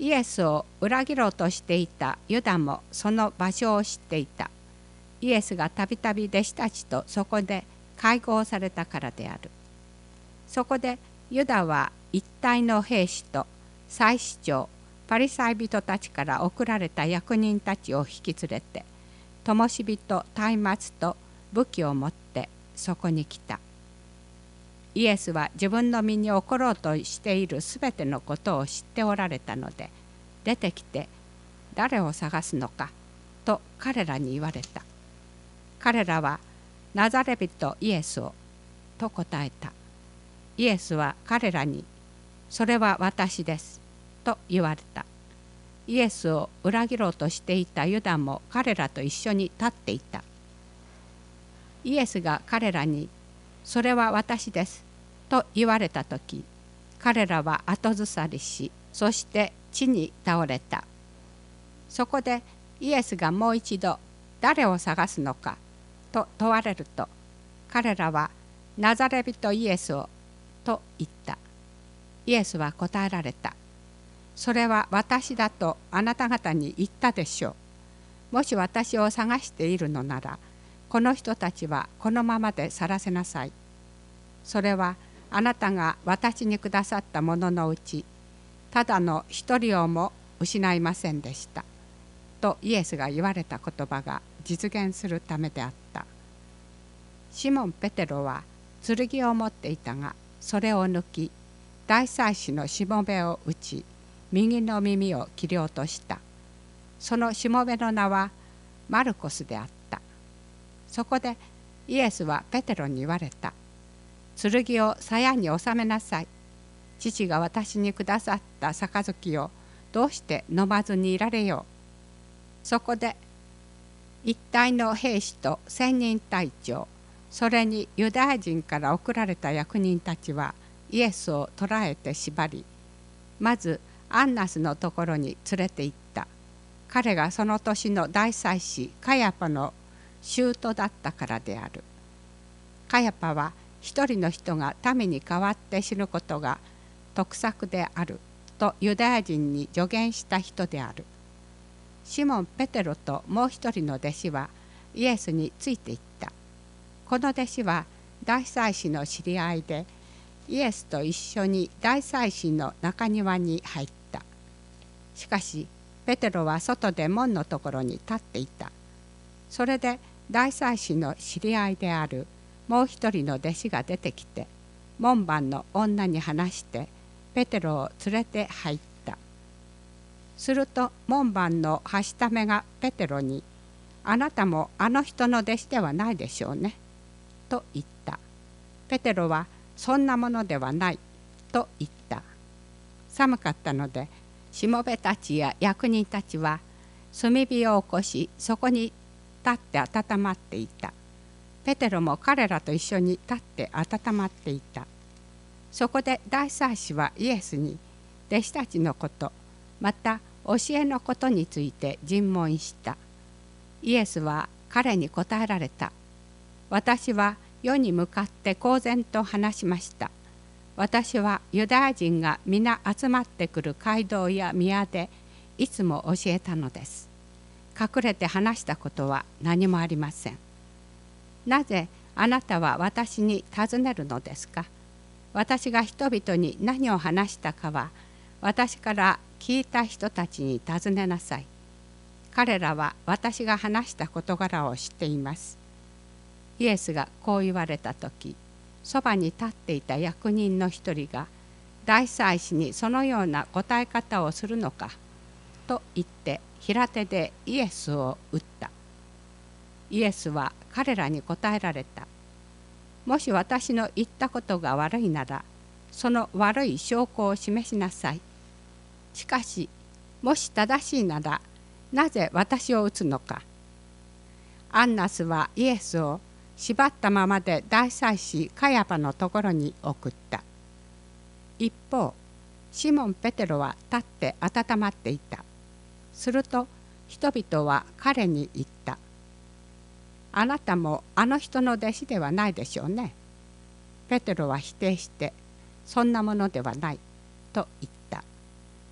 イエスを裏切ろうとしていたユダもその場所を知っていた。イエスがたびたび弟子たちとそこで会合されたからである。そこでユダは一体の兵士と祭司長、パリサイ人たちから送られた役人たちを引き連れて、灯火と松明と武器を持ってそこに来た。イエスは自分の身に起ころうとしているすべてのことを知っておられたので、出てきて誰を探すのかと彼らに言われた。彼らはナザレ人イエスをと答えた。イエスは彼らに、それは私ですと言われた。イエスを裏切ろうとしていたユダも彼らと一緒に立っていた。イエスが彼らに、それは私ですと言われたとき、彼らは後ずさりし、そして地に倒れた。そこでイエスがもう一度誰を探すのかと問われると、彼らはナザレ人イエスをと言った。イエスは答えられた。それは私だとあなた方に言ったでしょう。もし私を探しているのなら、この人たちはこのままで去らせなさい。それはあなたが私にくださったもののうち、ただの一人をも失いませんでした。とイエスが言われた言葉が実現するためであった。シモン・ペテロは剣を持っていたが、それを抜き、大祭司のしもべを打ち、右の耳を切り落とした。そのしもべの名はマルコスであった。そこでイエスはペテロに言われた。剣を鞘に収めなさい。父が私にくださった杯をどうして飲まずにいられよう。そこで一体の兵士と千人隊長、それにユダヤ人から送られた役人たちはイエスを捕らえて縛り、まずアンナスのところに連れて行った。彼がその年の大祭司カヤパの舅だったからである。カヤパは一人の人が民に代わって死ぬことが得策であるとユダヤ人に助言した人である。シモン・ペテロともう一人の弟子はイエスについていった。この弟子は大祭司の知り合いで、イエスと一緒に大祭司の中庭に入った。しかしペテロは外で門のところに立っていた。それで大祭司の知り合いであるもう一人の弟子が出てきて、門番の女に話してペテロを連れて入った。すると門番のはしためがペテロに、あなたもあの人の弟子ではないでしょうねと言った。ペテロはそんなものではないと言った。寒かったのでしもべたちや役人たちは炭火を起こし、そこに立って温まっていた。ペテロも彼らと一緒に立って温まっていた。そこで大祭司はイエスに弟子たちのこと、また教えのことについて尋問した。イエスは彼に答えられた。私は世に向かって公然と話しました。私はユダヤ人が皆集まってくる街道や宮でいつも教えたのです。隠れて話したことは何もありません。なぜあなたは私に尋ねるのですか。私が人々に何を話したかは、私から聞いた人たちに尋ねなさい。彼らは私が話した事柄を知っています。イエスがこう言われたとき、そばに立っていた役人の一人が、大祭司にそのような答え方をするのかと言って平手でイエスを打った。イエスは彼らに答えられた。もし私の言ったことが悪いなら、その悪い証拠を示しなさい。しかし、もし正しいなら、なぜ私を打つのか。アンナスはイエスを縛ったままで大祭司カヤパのところに送った。一方、シモン・ペテロは立って温まっていた。すると人々は彼に言った。あなたもあの人の弟子ではないでしょうね。ペテロは否定して、そんなものではないと言った。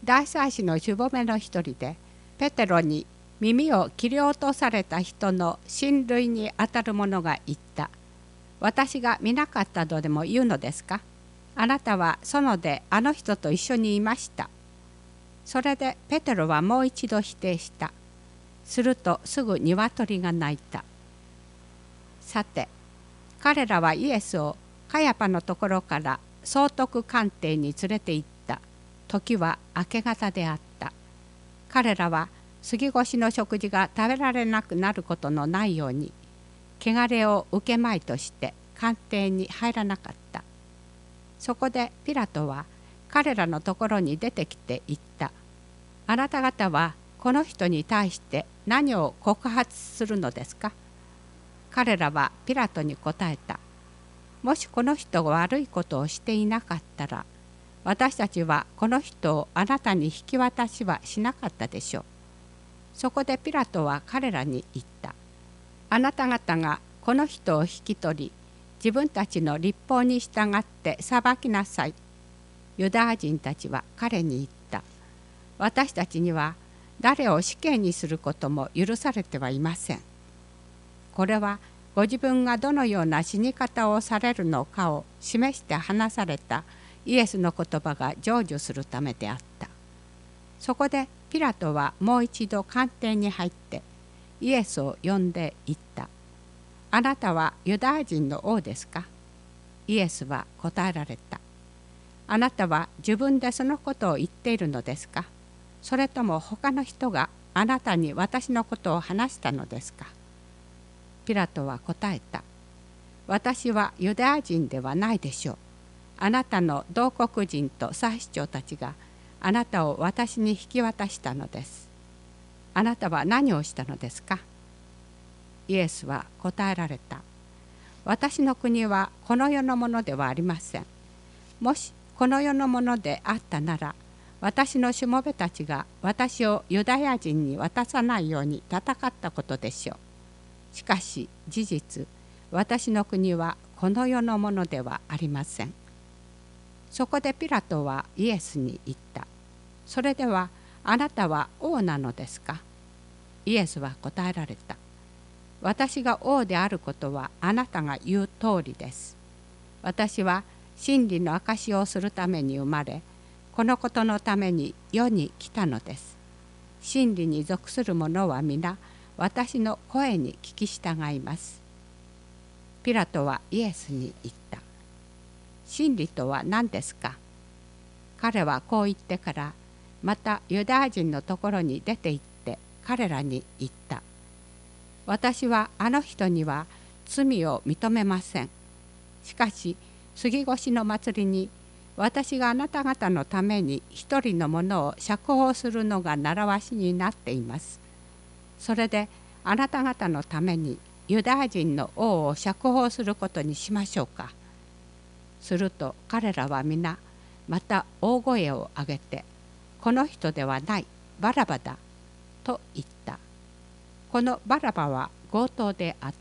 大祭司のしぼめの一人で、ペテロに耳を切り落とされた人の親類にあたる者が言った。私が見なかったとでも言うのですか。あなたは園であの人と一緒にいました。それでペテロはもう一度否定した。するとすぐ鶏が鳴いた。さて、彼らはイエスをカヤパのところから総督官邸に連れて行った。時は明け方であった。彼らは杉越の食事が食べられなくなることのないように、汚れを受けまいとして官邸に入らなかった。そこでピラトは彼らのところに出てきて言った。あなた方はこの人に対して何を告発するのですか。彼らはピラトに答えた。もしこの人が悪いことをしていなかったら、私たちはこの人をあなたに引き渡しはしなかったでしょう。そこでピラトは彼らに言った。あなた方がこの人を引き取り、自分たちの律法に従って裁きなさい。ユダヤ人たちは彼に言った。私たちには誰を死刑にすることも許されてはいません。これはご自分がどのような死に方をされるのかを示して話されたイエスの言葉が成就するためであった。そこでピラトはもう一度官邸に入ってイエスを呼んで言った。あなたはユダヤ人の王ですか。イエスは答えられた。あなたは自分でそのことを言っているのですか。それとも他の人があなたに私のことを話したのですか。ピラトは答えた。私はユダヤ人ではないでしょう。あなたの同国人と祭司長たちがあなたを私に引き渡したのです。あなたは何をしたのですか。イエスは答えられた。私の国はこの世のものではありません。もしこの世のものであったなら、私のしもべたちが私をユダヤ人に渡さないように戦ったことでしょう。しかし事実、私の国はこの世のものではありません。そこでピラトはイエスに言った。それではあなたは王なのですか。イエスは答えられた。私が王であることはあなたが言う通りです。私は真理の証しをするために生まれ、このことのために世に来たのです。真理に属する者は皆私の声に聞き従います。ピラトはイエスに言った。真理とは何ですか。彼はこう言ってからまたユダヤ人のところに出て行って彼らに言った。私はあの人には罪を認めません。しかし杉越の祭りに私があなた方のために一人の者を釈放するのが習わしになっています。それであなた方のためにユダヤ人の王を釈放することにしましょうか。すると彼らは皆また大声を上げて、この人ではない、バラバだと言った。このバラバは強盗であった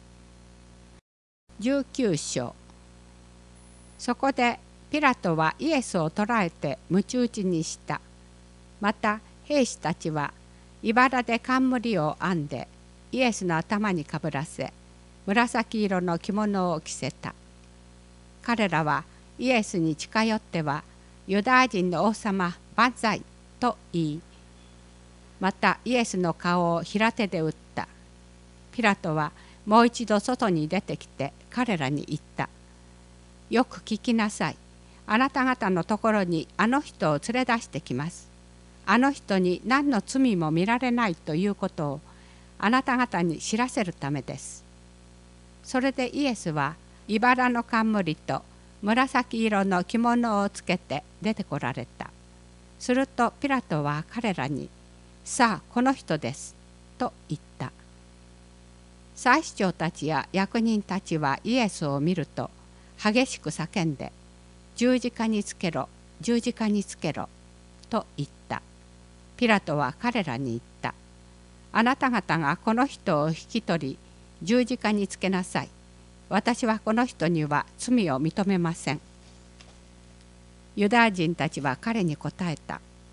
。19章。そこでピラトはイエスを捕らえて鞭打ちにした。また兵士たちは茨で冠を編んでイエスの頭にかぶらせ、紫色の着物を着せた。彼らはイエスに近寄っては、ユダヤ人の王様万歳と言い、またイエスの顔を平手で打った。ピラトはもう一度外に出てきて彼らに言った。よく聞きなさい。あなた方のところにあの人を連れ出してきます。あの人に何の罪も見られないということをあなた方に知らせるためです。それでイエスは茨の冠と紫色の着物をつけて出てこられた。するとピラトは彼らに、さあこの人ですと言った。祭司長たちや役人たちはイエスを見ると激しく叫んで、十字架につけろ、十字架につけろと言った。ピラトは彼らに言った。あなた方がこの人を引き取り十字架につけなさい。私はこの人には罪を認めません。ユダヤ人たちは彼に答えた。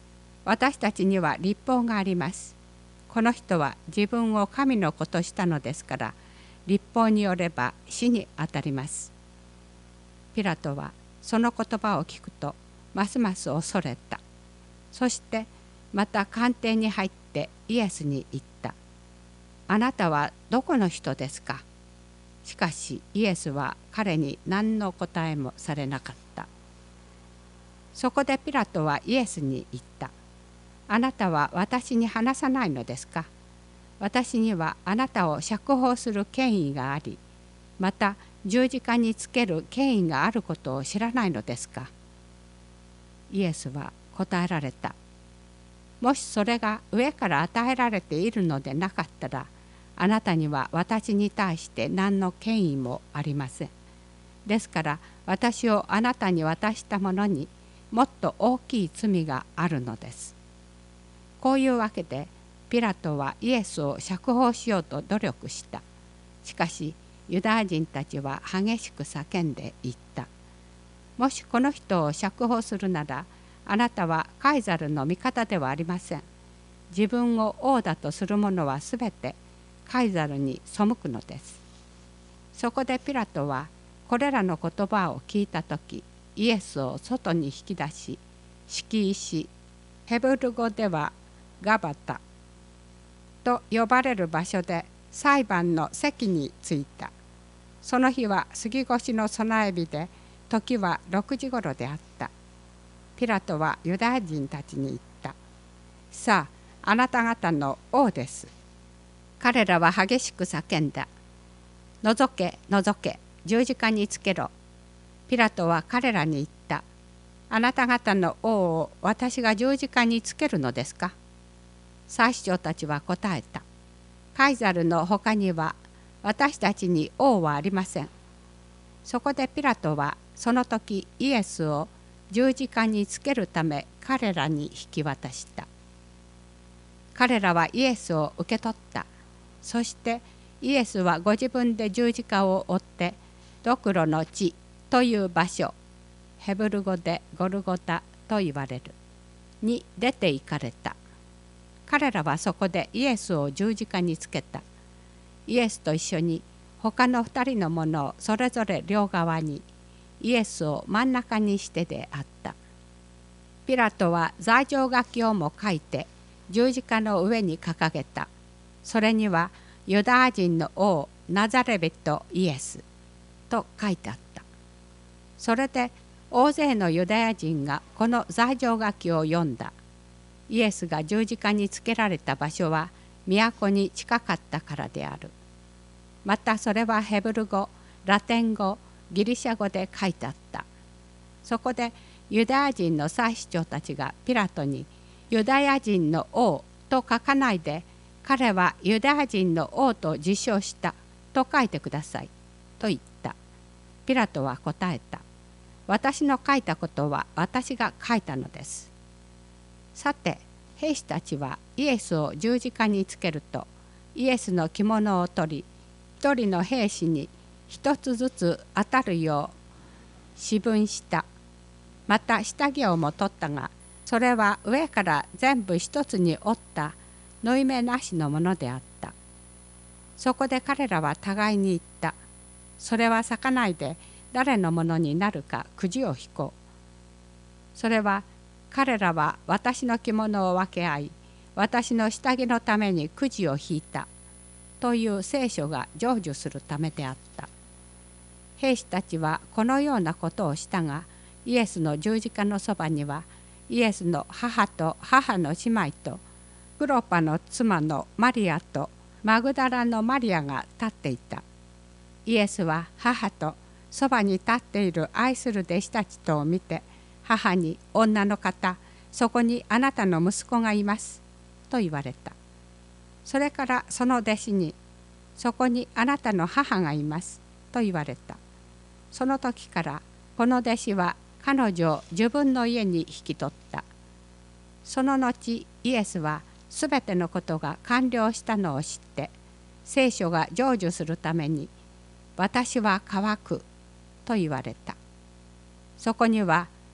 私たちには律法があります。この人は自分を神の子としたのですから、律法によれば死にあたります。ピラトはその言葉を聞くとますます恐れた。そしてまた官邸に入ってイエスに言った。あなたはどこの人ですか？しかしイエスは彼に何の答えもされなかった。そこでピラトはイエスに言った。あなたは私に話さないのですか？私にはあなたを釈放する権威があり、また十字架につける権威があることを知らないのですか？イエスは答えられた。もしそれが上から与えられているのでなかったら、あなたには私に対して何の権威もありません。ですから私をあなたに渡した者にもっと大きい罪があるのです。こういうわけでピラトはイエスを釈放しようと努力した。しかしユダヤ人たちは激しく叫んで言った。もしこの人を釈放するなら、あなたはカイザルの味方ではありません。自分を王だとする者はすべてカイザルに背くのです。そこでピラトはこれらの言葉を聞いたとき、イエスを外に引き出し、敷石、ヘブル語ではガバタと呼ばれる場所で裁判の席に着いた。その日は杉越の備え日で、時は6時ごろであった。ピラトはユダヤ人たちに言った。さあ、あなた方の王です。彼らは激しく叫んだ。除け、除け、十字架につけろ。ピラトは彼らに言った。あなた方の王を私が十字架につけるのですか？祭司長たちは答えた。カイザルの他には私たちに王はありません。そこでピラトはその時イエスを十字架につけるため彼らに引き渡した。彼らはイエスを受け取った。そしてイエスはご自分で十字架を追ってドクロの地という場所、ヘブル語でゴルゴタと言われるに出て行かれた。彼らはそこでイエスを十字架につけた。イエスと一緒に他の2人のものをそれぞれ両側に、イエスを真ん中にしてであった。ピラトは罪状書きをも書いて十字架の上に掲げた。それにはユダヤ人の王ナザレ人イエスと書いてあった。それで大勢のユダヤ人がこの罪状書きを読んだ。イエスが十字架につけられた場所は都に近かったからである。またそれはヘブル語、ラテン語、ギリシャ語で書いてあった。そこでユダヤ人の祭司長たちがピラトにユダヤ人の王と書かないで、彼はユダヤ人の王と自称したと書いてくださいと言った。ピラトは答えた。私の書いたことは私が書いたのです。さて兵士たちはイエスを十字架につけると、イエスの着物を取り、一人の兵士に一つずつ当たるよう四分した。また下着をも取ったが、それは上から全部一つに折った縫い目なしのものであった。そこで彼らは互いに言った。それは裂かないで誰のものになるかくじを引こう。それは彼らは私の着物を分け合い、私の下着のためにくじを引いたという聖書が成就するためであった。兵士たちはこのようなことをしたが、イエスの十字架のそばにはイエスの母と母の姉妹とクロパの妻のマリアとマグダラのマリアが立っていた。イエスは母とそばに立っている愛する弟子たちとを見て、母に、女の方、そこにあなたの息子がいますと言われた。それからその弟子に、そこにあなたの母がいますと言われた。その時からこの弟子は彼女を自分の家に引き取った。その後イエスはすべてのことが完了したのを知って、聖書が成就するために、私は乾くと言われた。そこには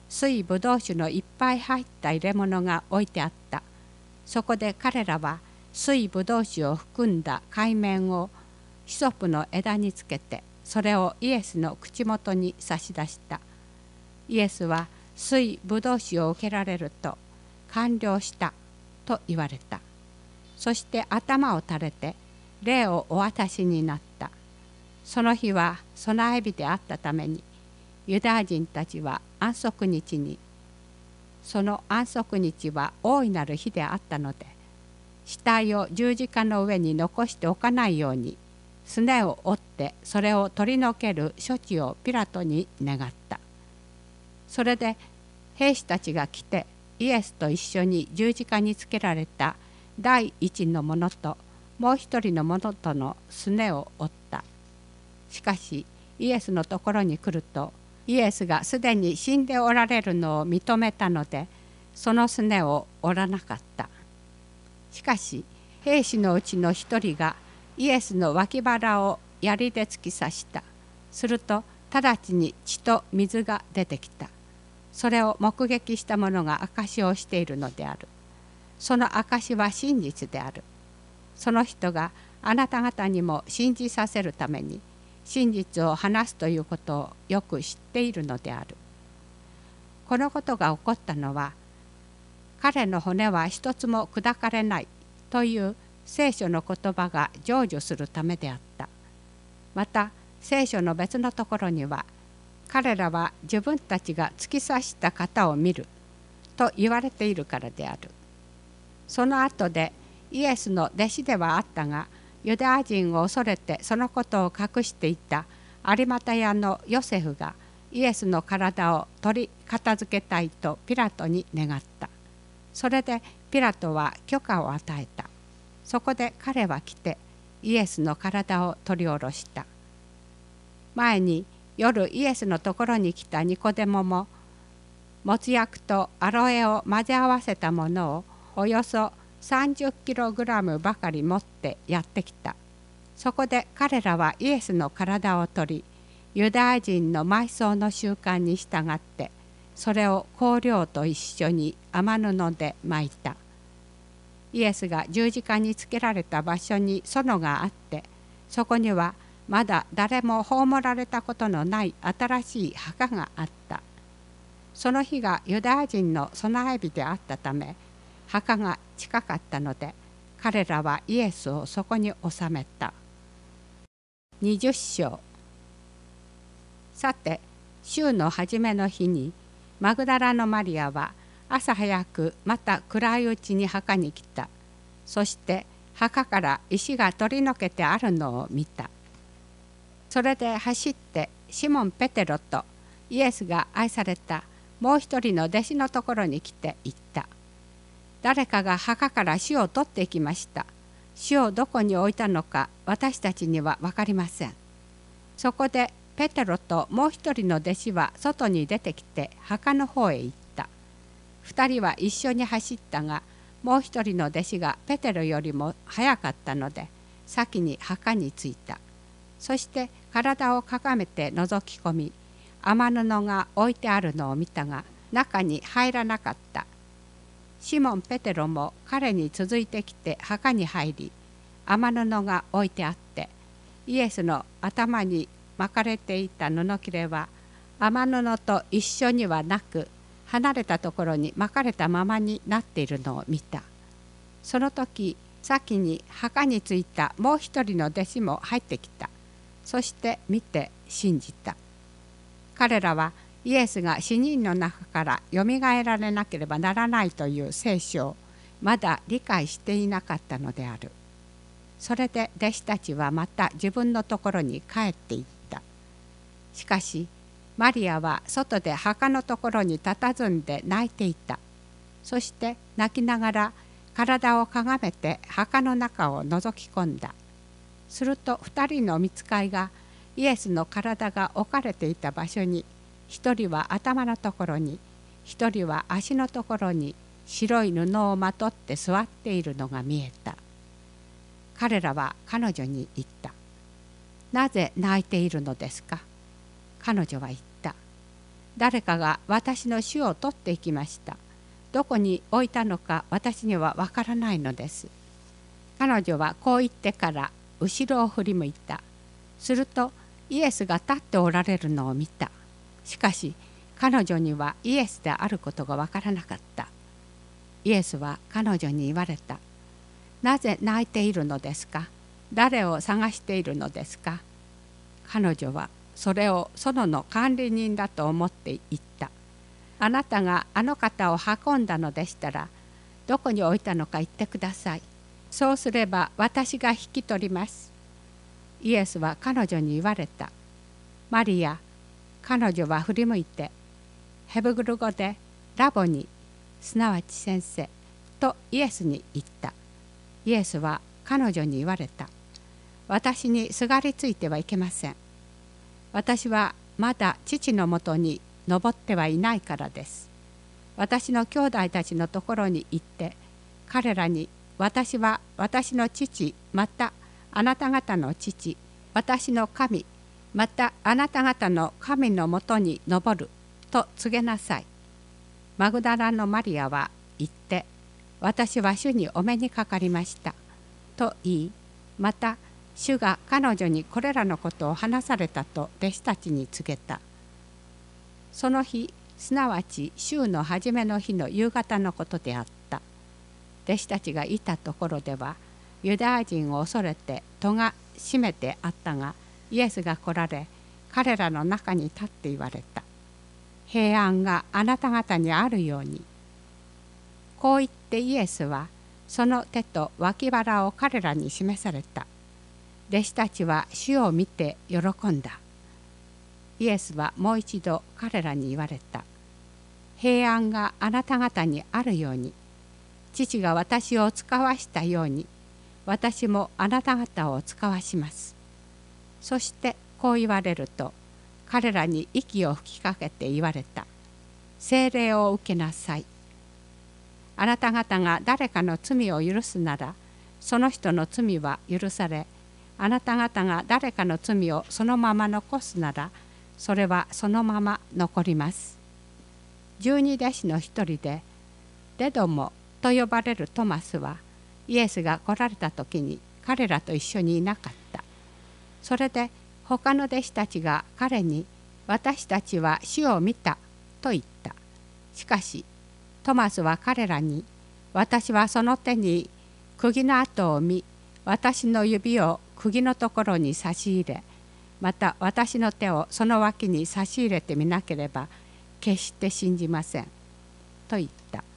水ぶどう酒のいっぱい入った入れ物が置いてあった。そこで彼らは水ぶどう酒を含んだ海綿をヒソプの枝につけて、それをイエスの口元に差し出した。イエスは水ぶどう酒を受けられると、完了したと言われた。そして頭を垂れて礼をお渡しになった。その日は備え日であったために、ユダヤ人たちは安息日に、その安息日は大いなる日であったので、死体を十字架の上に残しておかないように、すねを折ってそれを取り除ける処置をピラトに願った。それで兵士たちが来て、イエスと一緒に十字架につけられた第一の者ともう一人の者とのすねを折った。しかしイエスのところに来ると、イエスがすでに死んでおられるのを認めたので、そのすねを折らなかった。しかし兵士のうちの一人がイエスの脇腹を槍で突き刺した。すると直ちに血と水が出てきた。それを目撃した者が証しをしているのである。その証しは真実である。その人があなた方にも信じさせるために真実を話すということをよく知っているのである。このことが起こったのは、彼の骨は一つも砕かれないという聖書の言葉が成就するためであった。また聖書の別のところには、彼らは自分たちが突き刺した方を見ると言われているからである。その後でイエスの弟子ではあったが、ユダヤ人を恐れてそのことを隠していた有股屋のヨセフがイエスの体を取り片付けたいとピラトに願った。それでピラトは許可を与えた。そこで彼は来てイエスの体を取り下ろした。前に夜イエスのところに来たニコデモも、もつ薬とアロエを混ぜ合わせたものをおよそ30キログラムばかり持ってやってきた。そこで彼らはイエスの体を取り、ユダヤ人の埋葬の習慣に従ってそれを香料と一緒に雨布で巻いた。イエスが十字架につけられた場所に園があって、そこにはまだ誰も葬られたことのない新しい墓があった。その日がユダヤ人の備え日であったため、墓が近かったので、彼らはイエスをそこに収めた。20章。さて、週の初めの日に、マグダラのマリアは朝早くまた暗いうちに墓に来た。そして墓から石が取り除けてあるのを見た。それで走ってシモン・ペテロとイエスが愛されたもう一人の弟子のところに来て言った。誰かが墓から死を取っていきました。死をどこに置いたのか私たちには分かりません。そこでペテロともう一人の弟子は外に出てきて墓の方へ行った。二人は一緒に走ったが、もう一人の弟子がペテロよりも早かったので先に墓に着いた。そして体をかがめて覗き込み、雨布が置いてあるのを見たが中に入らなかった。シモン・ペテロも彼に続いてきて墓に入り、雨布が置いてあって、イエスの頭に巻かれていた布切れは雨布と一緒にはなく、離れたところに巻かれたままになっているのを見た。その時、先に墓に着いたもう一人の弟子も入ってきた。そして見て信じた。彼らはイエスが死人の中からよみがえられなければならないという聖書をまだ理解していなかったのである。それで弟子たちはまた自分のところに帰っていった。しかしマリアは外で墓のところに佇んで泣いていた。そして泣きながら体をかがめて墓の中を覗き込んだ。すると2人の御使いがイエスの体が置かれていた場所に、一人は頭のところに、一人は足のところに白い布をまとって座っているのが見えた。彼らは彼女に言った。なぜ泣いているのですか。彼女は言った。 誰かが私の主を取っていきました。どこに置いたのか私にはわからないのです。彼女はこう言ってから後ろを振り向いた。するとイエスが立っておられるのを見た。しかし彼女にはイエスであることがわからなかった。イエスは彼女に言われた。なぜ泣いているのですか？誰を探しているのですか？彼女はそれを園の管理人だと思って言った。あなたがあの方を運んだのでしたら、どこに置いたのか言ってください。そうすれば私が引き取ります。イエスは彼女に言われた。マリア。彼女は振り向いて、ヘブル語でラボニ、すなわち先生とイエスに言った。イエスは彼女に言われた。私にすがりついてはいけません。私はまだ父のもとに登ってはいないからです。私の兄弟たちのところに行って彼らに、私は私の父またあなた方の父、私の神またあなた方の神のもとに登ると告げなさい。マグダラのマリアは言って、私は主にお目にかかりましたと言い、また主が彼女にこれらのことを話されたと弟子たちに告げた。その日、すなわち週の初めの日の夕方のことであった。弟子たちがいたところでは、ユダヤ人を恐れて戸が閉めてあったが、イエスが来られ、彼らの中に立って言われた。平安があなた方にあるように。こう言ってイエスは、その手と脇腹を彼らに示された。弟子たちは主を見て喜んだ。イエスはもう一度彼らに言われた。平安があなた方にあるように。父が私を使わしたように、私もあなた方を使わします。そしてこう言われると、彼らに息を吹きかけて言われた。聖霊を受けなさい。あなた方が誰かの罪を許すなら、その人の罪は許され、あなた方が誰かの罪をそのまま残すなら、それはそのまま残ります。12弟子の一人で、デドモと呼ばれるトマスは、イエスが来られた時に彼らと一緒にいなかった。それで他の弟子たちが彼に、私たちは主を見たと言った。しかしトマスは彼らに、私はその手に釘の跡を見、私の指を釘のところに差し入れ、また私の手をその脇に差し入れてみなければ決して信じませんと言った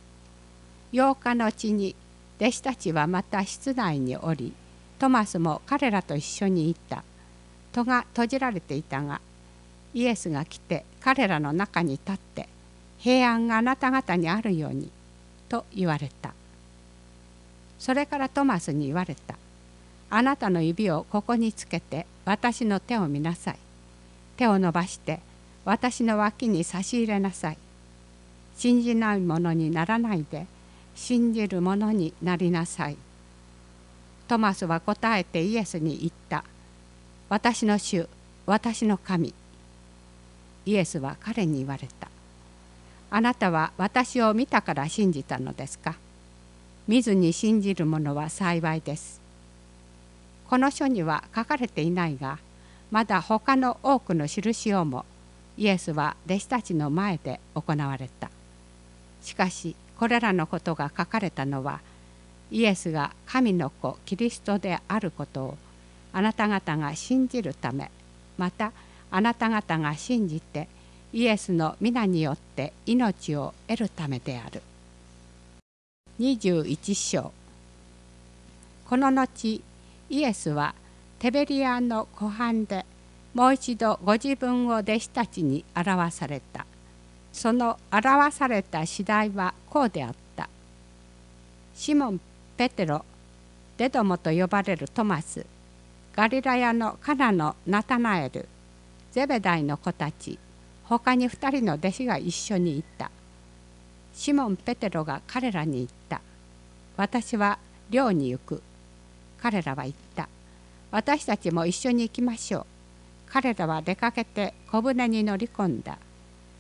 。8日のうちに弟子たちはまた室内におり、トマスも彼らと一緒にいた。戸が閉じられていたが、イエスが来て彼らの中に立って、平安があなた方にあるようにと言われた。それからトマスに言われた。あなたの指をここにつけて私の手を見なさい。手を伸ばして私の脇に差し入れなさい。信じない者にならないで、信じる者になりなさい。トマスは答えてイエスに言った。私の主、私の神。イエスは彼に言われた。あなたは私を見たから信じたのですか？見ずに信じる者は幸いです。この書には書かれていないが、まだ他の多くの印をもイエスは弟子たちの前で行われた。しかしこれらのことが書かれたのは、イエスが神の子キリストであることをあなた方が信じるため、またあなた方が信じてイエスの皆によって命を得るためである。21章。この後イエスはテベリアの湖畔でもう一度ご自分を弟子たちに表された。その表された次第はこうであった。シモン・ペテロ、デドモと呼ばれるトマス、ガリラヤのカナのナタナエル、ゼベダイの子たち、他に2人の弟子が一緒にいた。シモン・ペテロが彼らに言った。私は漁に行く。彼らは言った。私たちも一緒に行きましょう。彼らは出かけて小舟に乗り込んだ。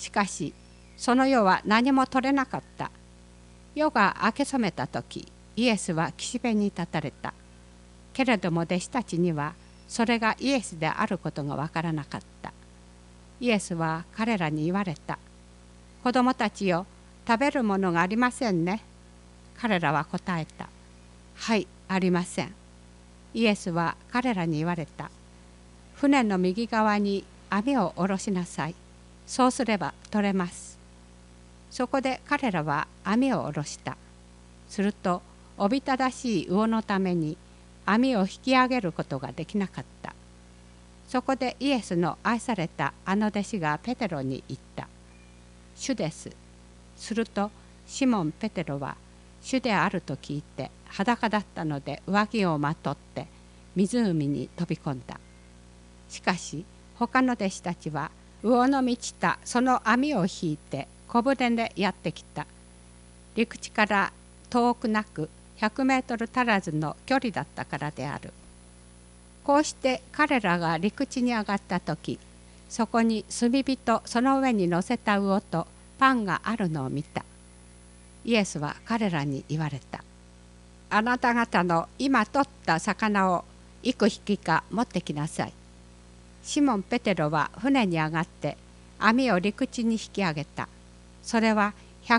しかしその夜は何も取れなかった。夜が明け染めた時、イエスは岸辺に立たれた。けれども弟子たちにはそれがイエスであることがわからなかった。イエスは彼らに言われた。子供たちよ、食べるものがありませんね。彼らは答えた。はい、ありません。イエスは彼らに言われた。船の右側に網を下ろしなさい。そうすれば取れます。そこで彼らは網を下ろした。するとおびただしい魚のために網を引き上げることができなかった。そこでイエスの愛されたあの弟子がペテロに言った。主です。するとシモン・ペテロは主であると聞いて裸だったので上着をまとって湖に飛び込んだ。しかし他の弟子たちは魚の満ちたその網を引いて小舟でやってきた。陸地から遠くなく100メートル足らずの距離だったからである。こうして彼らが陸地に上がった時、そこに炭火とその上に乗せた魚とパンがあるのを見た。イエスは彼らに言われた。あなた方の今取った魚を幾匹か持ってきなさい。シモン・ペテロは船に上がって網を陸地に引き上げた。それは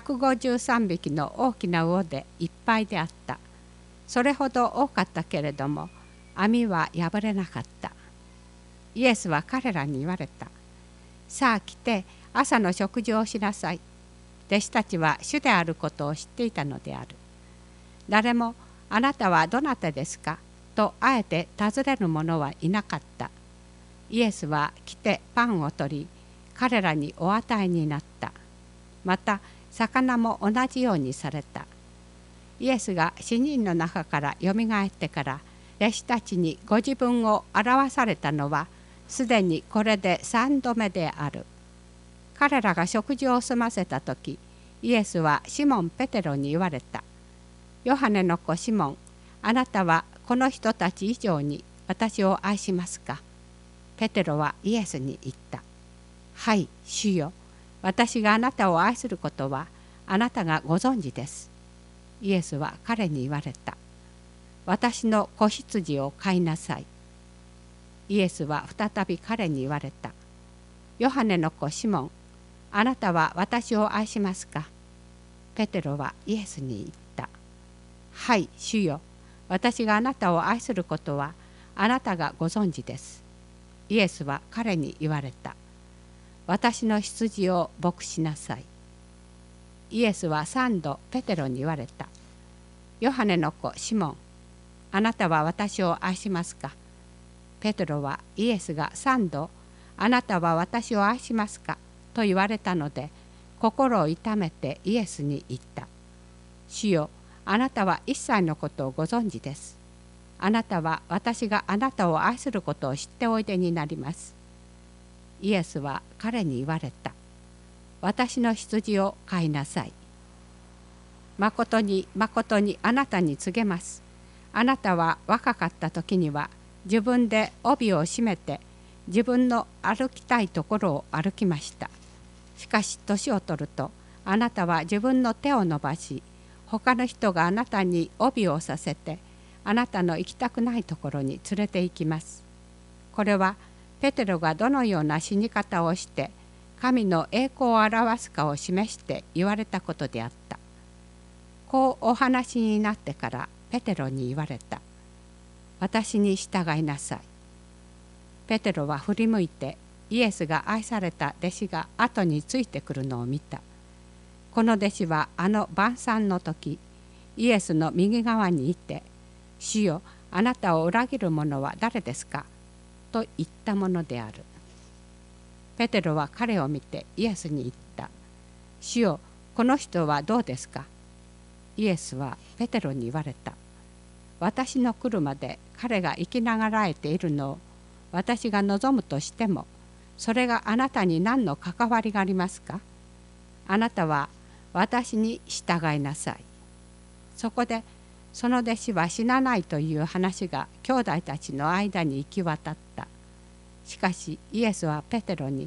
153匹の大きな魚でいっぱいであった。それほど多かったけれども網は破れなかった。イエスは彼らに言われた。さあ来て朝の食事をしなさい。弟子たちは主であることを知っていたのである。誰もあなたはどなたですかとあえて尋ねる者はいなかった。イエスは来てパンを取り彼らにお与えになった。また魚も同じようにされた。イエスが死人の中からよみがえってから弟子たちにご自分を表されたのはすでにこれで3度目である。彼らが食事を済ませた時、イエスはシモン・ペテロに言われた。ヨハネの子シモン、あなたはこの人たち以上に私を愛しますか。ペテロはイエスに言った。はい、主よ。私があなたを愛することはあなたがご存知です。イエスは彼に言われた。私の子羊を飼いなさい。イエスは再び彼に言われた。ヨハネの子シモン、あなたは私を愛しますか。ペテロはイエスに言った。はい、主よ。私があなたを愛することはあなたがご存知です。イエスは彼に言われた。私の羊を牧しなさい。イエスは3度ペテロに言われた。ヨハネの子シモン、あなたは私を愛しますか。ペテロはイエスが3度あなたは私を愛しますかと言われたので心を痛めてイエスに言った。主よ、あなたは一切のことをご存知です。あなたは私があなたを愛することを知っておいでになります。イエスは彼に言われた。私の羊を飼いなさい。まことにまことにあなたに告げます。あなたは若かった時には自分で帯を締めて自分の歩きたいところを歩きました。しかし年を取るとあなたは自分の手を伸ばし他の人があなたに帯をさせてあなたの行きたくないところに連れて行きます。これはペテロがどのような死に方をして神の栄光を表すかを示して言われたことであった。こうお話になってからペテロに言われた。私に従いなさい。ペテロは振り向いてイエスが愛された弟子が後についてくるのを見た。この弟子はあの晩餐の時イエスの右側にいて、主よ、あなたを裏切る者は誰ですかと言ったものである。ペテロは彼を見てイエスに言った。主よ、この人はどうですか。イエスはペテロに言われた。私の来るまで彼が生きながらえているのを私が望むとしても、それがあなたに何の関わりがありますか。あなたは私に従いなさい。そこでその弟子は死なないという話が兄弟たちの間に行き渡った。しかしイエスはペテロに、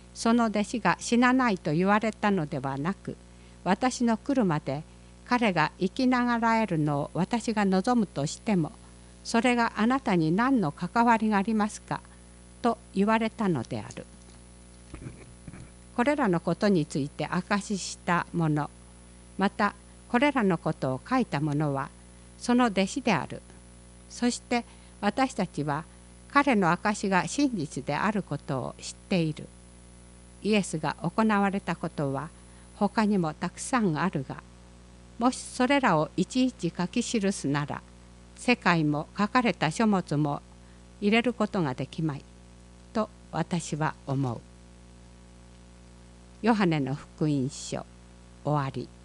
その弟子が死なないと言われたのではなく、私の来るまで彼が生きながらえるのを私が望むとしても、それがあなたに何の関わりがありますかと言われたのである。これらのことについて証しした者、またこれらのことを書いた者はその弟子である。そして私たちは彼の証しが真実であることを知っている。イエスが行われたことは他にもたくさんあるが、もしそれらをいちいち書き記すなら、世界も書かれた書物も入れることができまいと私は思う。ヨハネの福音書終わり。